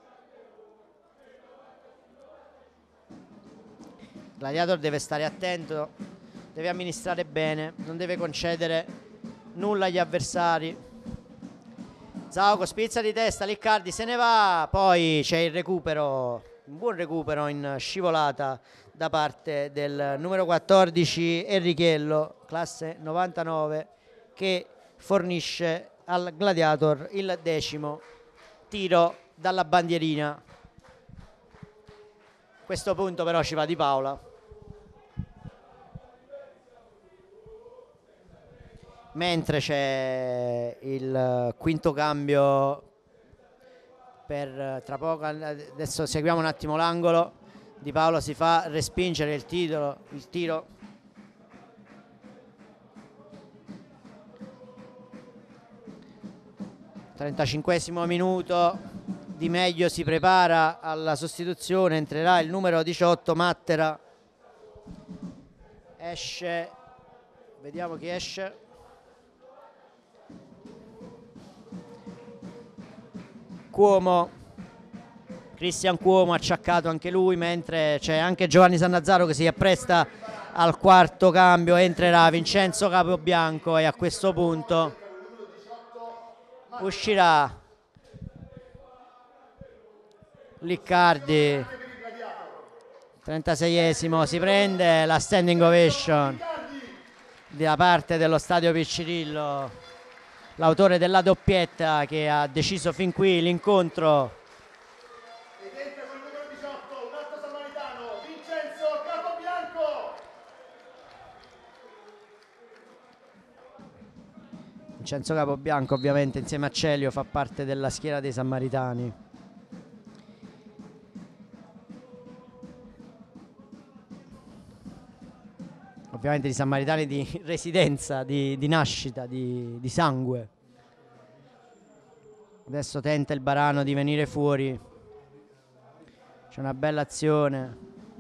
Gladiator deve stare attento, deve amministrare bene, non deve concedere nulla agli avversari. Zauco spizza di testa, Liccardi se ne va, poi c'è il recupero, un buon recupero in scivolata da parte del numero quattordici Enrichello, classe novantanove, che fornisce al Gladiator il decimo tiro dalla bandierina. A questo punto però ci va Di Paola, mentre c'è il quinto cambio per tra poco. Adesso seguiamo un attimo l'angolo. Di Paola si fa respingere il tiro, il tiro. trentacinquesimo minuto. Di Meglio si prepara alla sostituzione, entrerà il numero diciotto Mattera. Esce, vediamo chi esce. Cuomo, Cristian Cuomo, acciaccato anche lui, mentre c'è anche Giovanni Sannazzaro che si appresta Al quarto cambio entrerà Vincenzo Capobianco e a questo punto uscirà Liccardi. trentaseiesimo, si prende la standing ovation da parte dello Stadio Piccirillo, l'autore della doppietta che ha deciso fin qui l'incontro. Ed entra con il numero diciotto, un altro samaritano, Vincenzo Capobianco. Vincenzo Capobianco ovviamente insieme a Celio fa parte della schiera dei Sammaritani. Ovviamente di Sammaritani di residenza, di, di nascita, di, di sangue. Adesso tenta il Barano di venire fuori. C'è una bella azione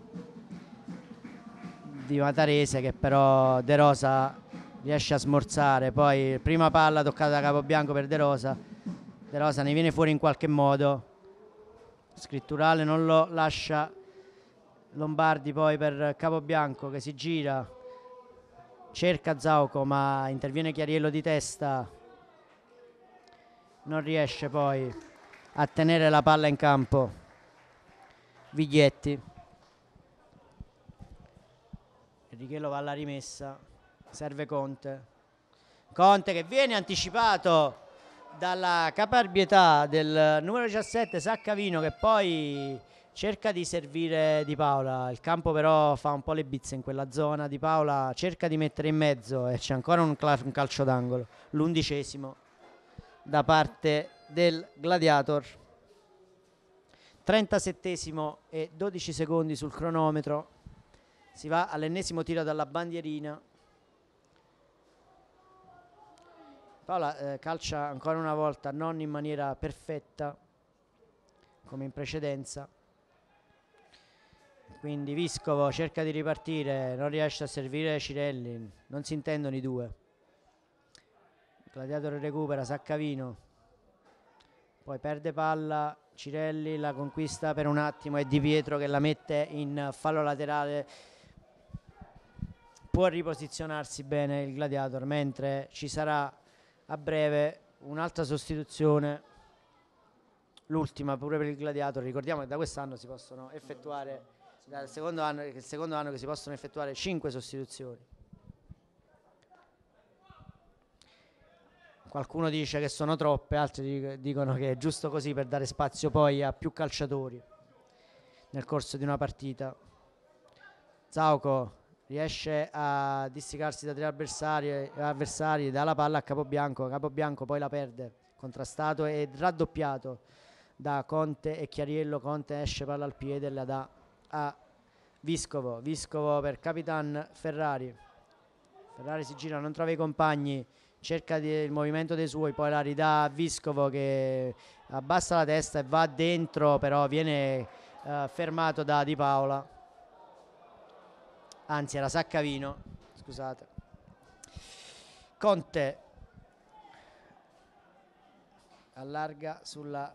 di Matarese che però De Rosa riesce a smorzare. Poi prima palla toccata da Capobianco per De Rosa. De Rosa ne viene fuori in qualche modo. Scritturale non lo lascia. Lombardi poi per Capobianco che si gira. Cerca Zauco ma interviene Chiariello di testa, non riesce poi a tenere la palla in campo Viglietti. Righello va alla rimessa, serve Conte. Conte che viene anticipato dalla caparbietà del numero diciassette Saccavino che poi cerca di servire Di Paola. Il campo però fa un po' le bizze in quella zona. Di Paola cerca di mettere in mezzo e c'è ancora un, un calcio d'angolo, l'undicesimo da parte del Gladiator. trentasettesimo e dodici secondi sul cronometro. Si va all'ennesimo tiro dalla bandierina. Paola eh, calcia ancora una volta non in maniera perfetta come in precedenza. Quindi Viscovo cerca di ripartire, non riesce a servire Cirelli, non si intendono i due. Gladiator recupera, Saccavino, poi perde palla, Cirelli la conquista per un attimo e Di Pietro che la mette in fallo laterale. Può riposizionarsi bene il Gladiator, mentre ci sarà a breve un'altra sostituzione, l'ultima pure per il Gladiator. Ricordiamo che da quest'anno si possono effettuare dal secondo anno, il secondo anno che si possono effettuare cinque sostituzioni. Qualcuno dice che sono troppe, altri dicono che è giusto così per dare spazio poi a più calciatori nel corso di una partita. Zauco riesce a disticarsi da tre avversari, avversari dà la palla a Capobianco. Capobianco poi la perde, contrastato e raddoppiato da Conte e Chiariello. Conte esce, palla al piede e la dà a Viscovo. Viscovo per Capitan Ferrari. Ferrari si gira, non trova i compagni, cerca di, il movimento dei suoi, poi la ridà a Viscovo che abbassa la testa e va dentro, però viene uh, fermato da Di Paola, anzi era Saccavino, scusate. Conte allarga sulla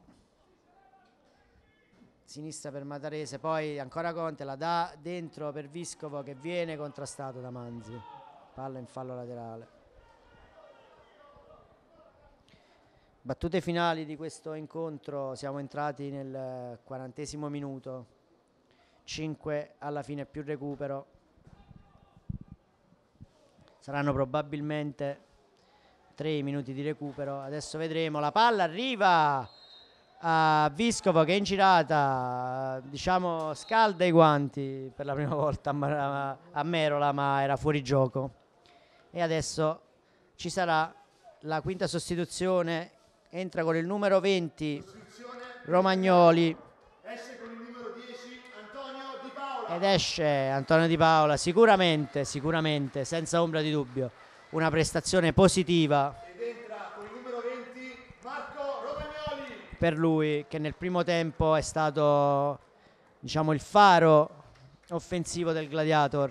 sinistra per Matarese, poi ancora Conte la dà dentro per Viscovo che viene contrastato da Manzi. Palla in fallo laterale. Battute finali di questo incontro, siamo entrati nel quarantesimo minuto, cinque alla fine più recupero. Saranno probabilmente tre minuti di recupero, adesso vedremo. La palla arriva a Viscovo che in girata, diciamo, scalda i guanti per la prima volta a, a Merola, ma era fuori gioco. E adesso ci sarà la quinta sostituzione, entra con il numero venti Romagnoli, Esce con il numero dieci Antonio Di Paola. ed esce Antonio Di Paola, sicuramente, sicuramente, senza ombra di dubbio, una prestazione positiva. Ed entra con il numero venti Marco Romagnoli. Per lui, che nel primo tempo è stato, diciamo, il faro offensivo del Gladiator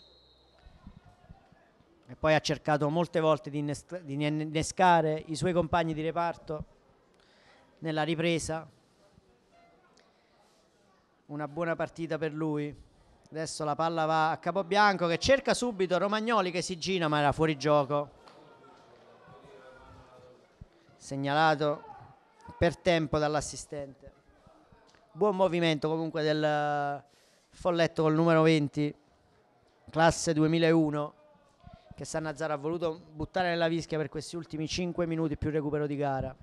e poi ha cercato molte volte di, innes- di innescare i suoi compagni di reparto nella ripresa. Una buona partita per lui, Adesso la palla va a Capobianco che cerca subito Romagnoli che si gira, ma era fuori gioco. Segnalato per tempo dall'assistente. Buon movimento comunque del folletto col numero venti, classe duemilauno, che Sannazzaro ha voluto buttare nella vischia per questi ultimi cinque minuti più recupero di gara.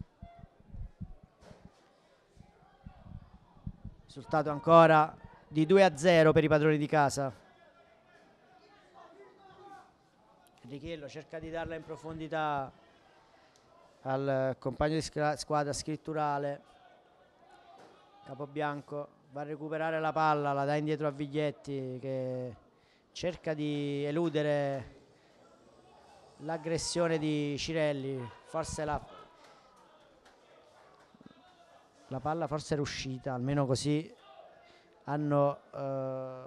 Risultato ancora di due a zero per i padroni di casa. Richiello cerca di darla in profondità al compagno di squadra Scritturale. Capobianco va a recuperare la palla, la dà indietro a Viglietti che cerca di eludere l'aggressione di Cirelli. Forse la, la palla forse era uscita, almeno così hanno eh,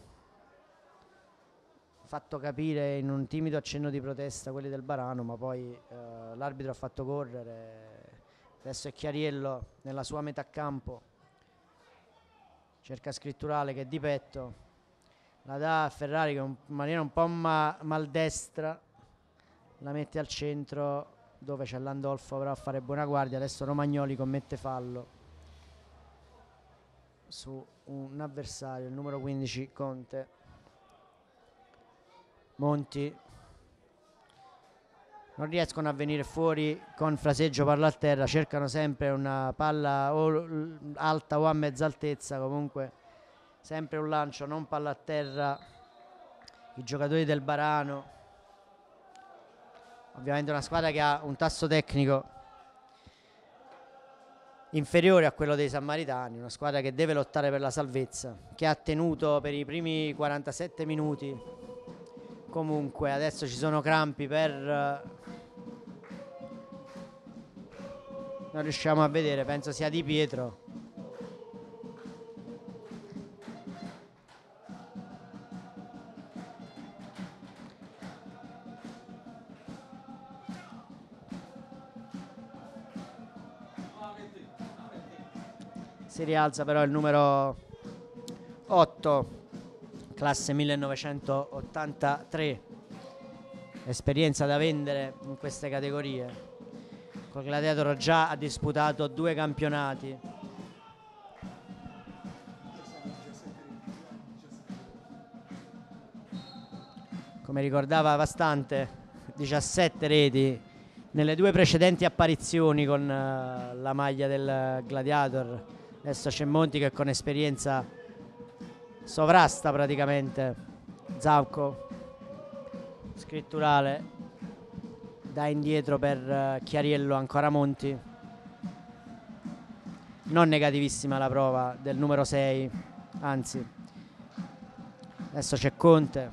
fatto capire in un timido accenno di protesta quelli del Barano, ma poi eh, l'arbitro ha fatto correre. Adesso è Chiariello nella sua metà campo, cerca Scritturale che è di petto, la dà a Ferrari che in maniera un po' ma maldestra la mette al centro dove c'è Landolfo però a fare buona guardia. Adesso Romagnoli commette fallo su un avversario, il numero quindici Conte. Monti non riescono a venire fuori con Fraseggio, palla a terra, cercano sempre una palla o alta o a mezza altezza, comunque sempre un lancio, non palla a terra. I giocatori del Barano, ovviamente una squadra che ha un tasso tecnico inferiore a quello dei Sammaritani, una squadra che deve lottare per la salvezza, che ha tenuto per i primi quarantasette minuti. Comunque adesso ci sono crampi per non riusciamo a vedere, penso sia Di Pietro. Si rialza però il numero otto, classe millenovecentottantatré, esperienza da vendere in queste categorie. Col Gladiator già ha disputato due campionati. Come ricordava Vastante, diciassette reti nelle due precedenti apparizioni con uh, la maglia del Gladiator. Adesso c'è Monti che con esperienza sovrasta praticamente Zauco. Scritturale dà indietro per uh, Chiariello, ancora Monti. Non negativissima la prova del numero sei, anzi. Adesso c'è Conte.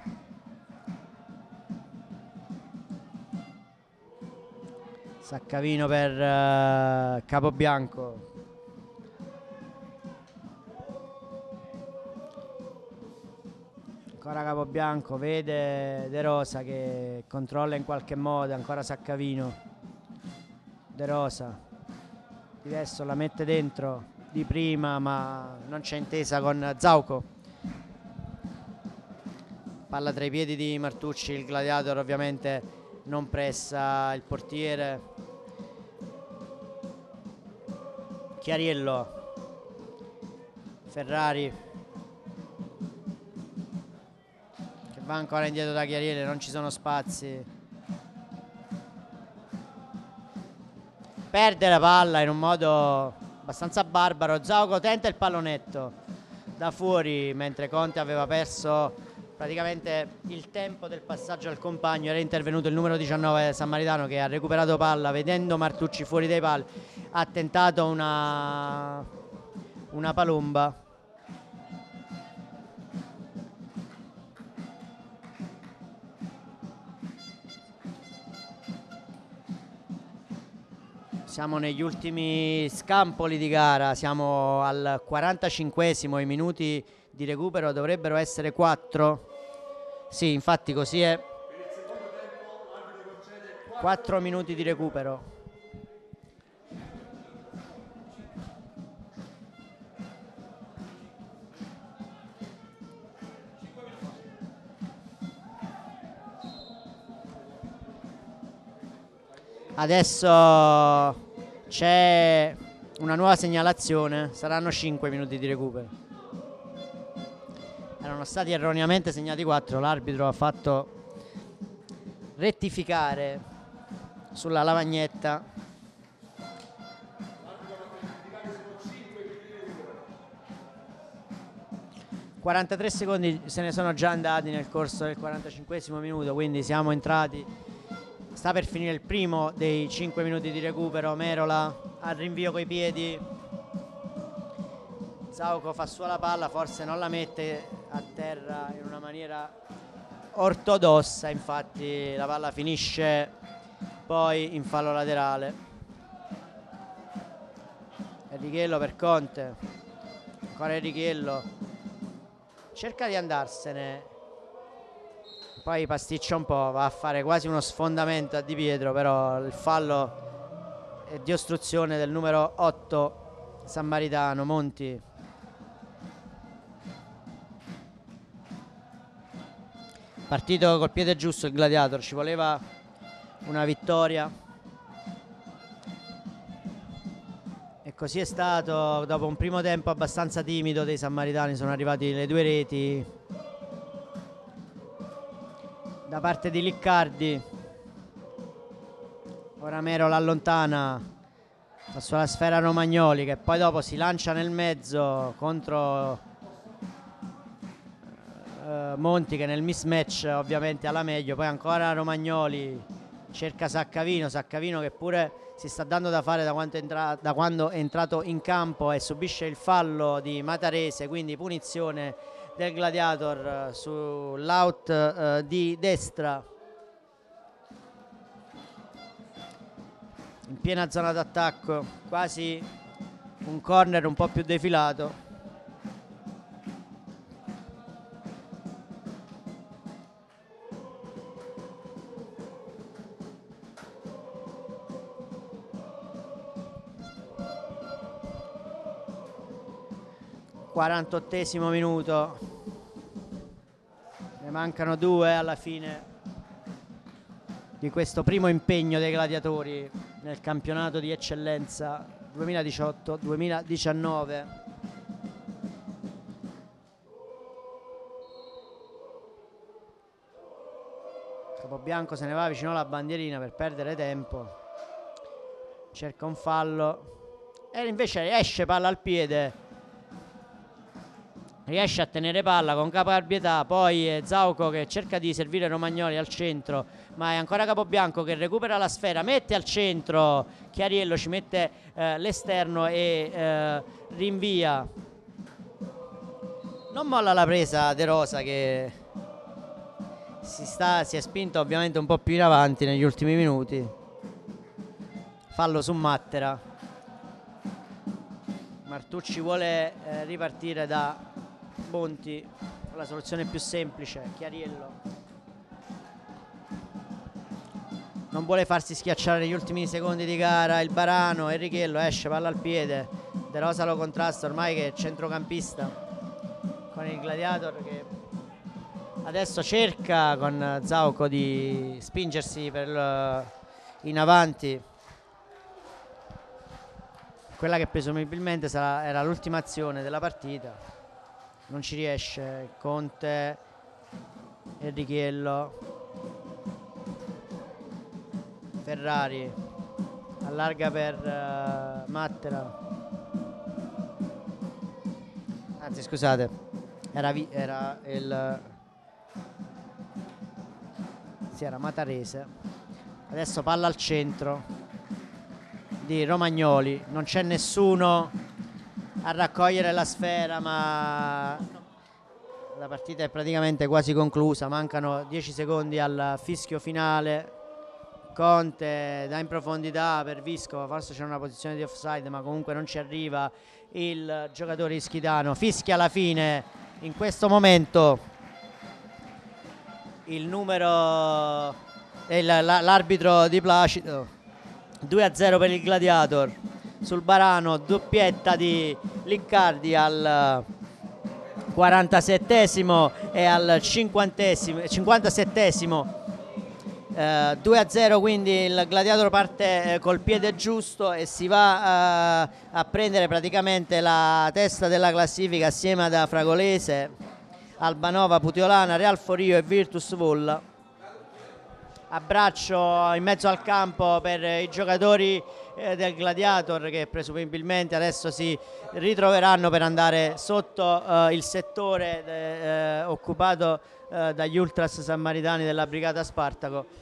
Saccavino per uh, Capobianco. Ancora Capobianco, vede De Rosa che controlla in qualche modo, ancora Saccavino. De Rosa, adesso la mette dentro di prima ma non c'è intesa con Zauco. Palla tra i piedi di Martucci, il Gladiator ovviamente non pressa il portiere. Chiariello, Ferrari che va ancora indietro da Chiariello, non ci sono spazi, perde la palla in un modo abbastanza barbaro. Zauco tenta il pallonetto da fuori mentre Conte aveva perso praticamente il tempo del passaggio al compagno. Era intervenuto il numero diciannove Sammaritano che ha recuperato palla vedendo Martucci fuori dai pali, ha tentato una, una palomba. Siamo negli ultimi scampoli di gara, siamo al quarantacinquesimo, i minuti di recupero dovrebbero essere quattro. Sì, infatti così è. quattro minuti di recupero. Adesso c'è una nuova segnalazione, saranno cinque minuti di recupero. Erano stati erroneamente segnati quattro, l'arbitro ha fatto rettificare sulla lavagnetta. quarantatré secondi se ne sono già andati nel corso del quarantacinquesimo minuto, quindi siamo entrati, sta per finire il primo dei cinque minuti di recupero. Merola al rinvio coi piedi, Zauco fa sua la palla, forse non la mette a terra in una maniera ortodossa, infatti la palla finisce poi in fallo laterale. Enrichello per Conte, ancora Enrichello, cerca di andarsene, poi pasticcia un po', va a fare quasi uno sfondamento a Di Pietro, però il fallo è di ostruzione del numero otto sammaritano, Monti. Partito col piede giusto il Gladiator, ci voleva una vittoria e così è stato. Dopo un primo tempo abbastanza timido dei sammaritani sono arrivati le due reti da parte di Liccardi. Ora Mero l'allontana, fa sulla sfera Romagnoli che poi dopo si lancia nel mezzo contro Uh, Monti, che nel mismatch ovviamente ha la meglio. Poi ancora Romagnoli cerca Saccavino, Saccavino che pure si sta dando da fare da quando, entra da quando è entrato in campo e subisce il fallo di Matarese, quindi punizione del Gladiator uh, sull'out uh, di destra in piena zona d'attacco, quasi un corner un po' più defilato. quarantottesimo minuto, ne mancano due alla fine di questo primo impegno dei Gladiatori nel campionato di eccellenza duemiladiciotto duemiladiciannove. Capobianco se ne va vicino alla bandierina per perdere tempo, cerca un fallo e invece esce palla al piede, riesce a tenere palla con caparbietà. Poi è Zauco che cerca di servire Romagnoli al centro, ma è ancora Capobianco che recupera la sfera, mette al centro Chiariello, ci mette eh, l'esterno e eh, rinvia. Non molla la presa De Rosa, che si, sta, si è spinto ovviamente un po' più in avanti negli ultimi minuti. Fallo su Mattera. Martucci vuole eh, ripartire da Monti, la soluzione più semplice. Chiariello non vuole farsi schiacciare negli ultimi secondi di gara il Barano. Enrichello esce, palla al piede, De Rosa lo contrasta ormai che è centrocampista con il Gladiator, che adesso cerca con Zauco di spingersi per il, in avanti, quella che presumibilmente sarà, era l'ultima azione della partita. Non ci riesce Conte, Enrichello, Ferrari allarga per uh, Mattera, anzi scusate, era, vi era il sì, era Matarese. Adesso palla al centro di Romagnoli, non c'è nessuno a raccogliere la sfera, ma la partita è praticamente quasi conclusa, mancano dieci secondi al fischio finale. Conte dà in profondità per Visco, forse c'è una posizione di offside, ma comunque non ci arriva il giocatore ischitano. Fischia alla fine, in questo momento il numero l'arbitro Di Placido. Due a zero per il Gladiator sul Barano, doppietta di Liccardi al quarantasettesimo e al cinquantasettesimo Uh, due a zero, quindi il Gladiator parte uh, col piede giusto e si va uh, a prendere praticamente la testa della classifica assieme ad Fragolese, Albanova, Puteolana, Real Forio e Virtus Volla. Abbraccio in mezzo al campo per i giocatori eh, del Gladiator, che presumibilmente adesso si ritroveranno per andare sotto eh, il settore de, eh, occupato eh, dagli Ultras Sammaritani della Brigata Spartaco.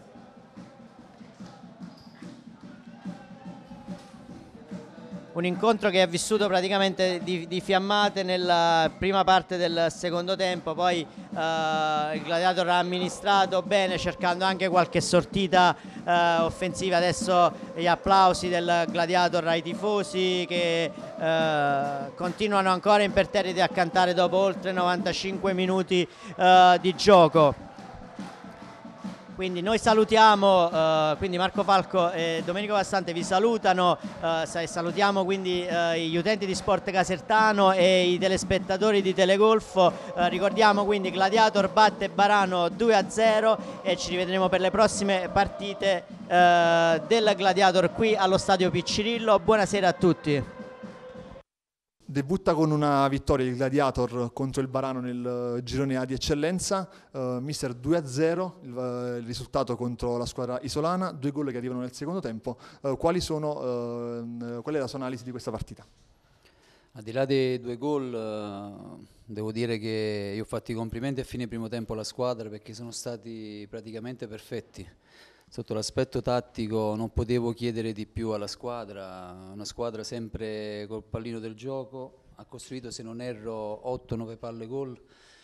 Un incontro che è vissuto praticamente di, di fiammate nella prima parte del secondo tempo, poi eh, il Gladiator ha amministrato bene, cercando anche qualche sortita eh, offensiva. Adesso gli applausi del Gladiator ai tifosi che eh, continuano ancora imperterriti a cantare dopo oltre novantacinque minuti eh, di gioco. Quindi noi salutiamo, uh, quindi Marco Falco e Domenico Vassante vi salutano, uh, salutiamo quindi uh, gli utenti di Sport Casertano e i telespettatori di Telegolfo. Uh, ricordiamo quindi Gladiator batte Barano due a zero e ci rivedremo per le prossime partite uh, del Gladiator qui allo Stadio Piccirillo. Buonasera a tutti. Debutta con una vittoria il Gladiator contro il Barano nel girone A di eccellenza, uh, mister due a zero, il, uh, il risultato contro la squadra isolana, due gol che arrivano nel secondo tempo. Uh, quali sono, uh, qual è la sua analisi di questa partita? Al di là dei due gol, uh, devo dire che io ho fatto i complimenti a fine primo tempo alla squadra, perché sono stati praticamente perfetti. Sotto l'aspetto tattico non potevo chiedere di più alla squadra, una squadra sempre col pallino del gioco, ha costruito, se non erro, otto nove palle gol,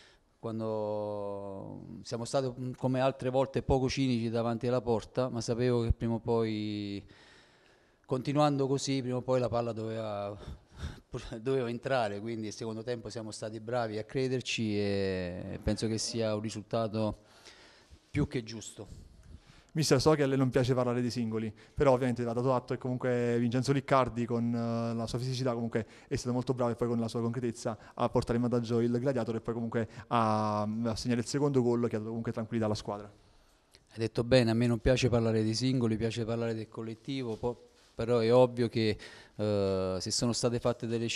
quando siamo stati come altre volte poco cinici davanti alla porta, ma sapevo che prima o poi, continuando così, prima o poi la palla doveva, doveva entrare, quindi il secondo tempo siamo stati bravi a crederci e penso che sia un risultato più che giusto. Mister, so che a lei non piace parlare di singoli, però ovviamente va dato atto che comunque Vincenzo Liccardi con uh, la sua fisicità comunque è stato molto bravo, e poi con la sua concretezza a portare in vantaggio il Gladiator e poi comunque a, a segnare il secondo gol che ha dato comunque tranquillità alla squadra. Hai detto bene, a me non piace parlare di singoli, piace parlare del collettivo, però è ovvio che uh, se sono state fatte delle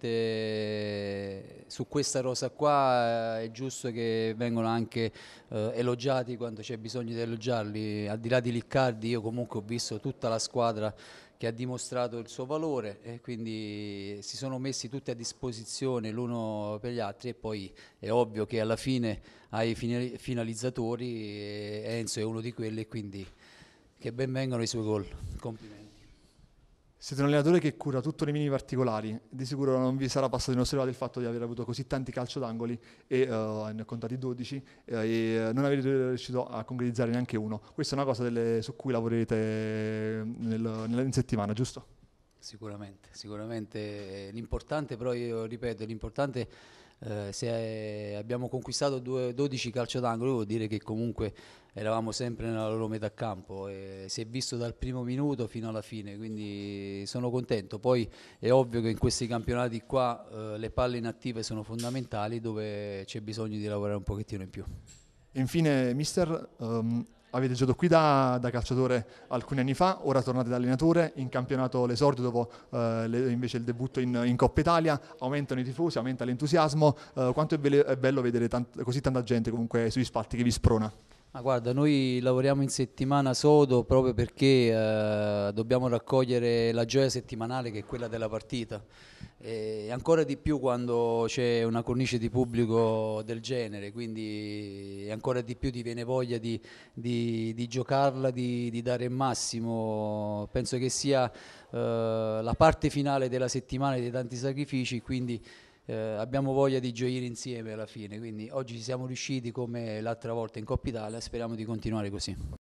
scelte su questa rosa qua è giusto che vengano anche uh, elogiati quando c'è bisogno di elogiarli. Al di là di Liccardi, io comunque ho visto tutta la squadra che ha dimostrato il suo valore e quindi si sono messi tutti a disposizione l'uno per gli altri, e poi è ovvio che alla fine ai finalizzatori e Enzo è uno di quelli, quindi che ben vengano i suoi gol. Complimenti. Siete un allenatore che cura tutto nei minimi particolari, di sicuro non vi sarà passato inosservato il fatto di aver avuto così tanti calcio d'angoli e uh, ne ho contati dodici eh, e non avete riuscito a concretizzare neanche uno. Questa è una cosa delle, su cui lavorerete nel, nella, in settimana, giusto? Sicuramente, sicuramente l'importante, però io ripeto, l'importante eh, se abbiamo conquistato due, dodici calcio d'angolo vuol dire che comunque eravamo sempre nella loro metà campo e si è visto dal primo minuto fino alla fine, quindi sono contento. Poi è ovvio che in questi campionati qua eh, le palle inattive sono fondamentali, dove c'è bisogno di lavorare un pochettino in più. Infine, mister, um, avete giocato qui da, da calciatore alcuni anni fa, ora tornate da allenatore, in campionato l'esordio dopo uh, le, invece il debutto in, in Coppa Italia, aumentano i tifosi, aumenta l'entusiasmo, uh, quanto è, be- è bello vedere tant- così tanta gente comunque sugli spalti che vi sprona? Ma guarda, noi lavoriamo in settimana sodo proprio perché eh, dobbiamo raccogliere la gioia settimanale, che è quella della partita, e ancora di più quando c'è una cornice di pubblico del genere, quindi ancora di più ti viene voglia di, di, di giocarla, di, di dare il massimo. Penso che sia eh, la parte finale della settimana dei tanti sacrifici, quindi Eh, abbiamo voglia di gioire insieme alla fine, quindi oggi ci siamo riusciti come l'altra volta in Coppa Italia, speriamo di continuare così.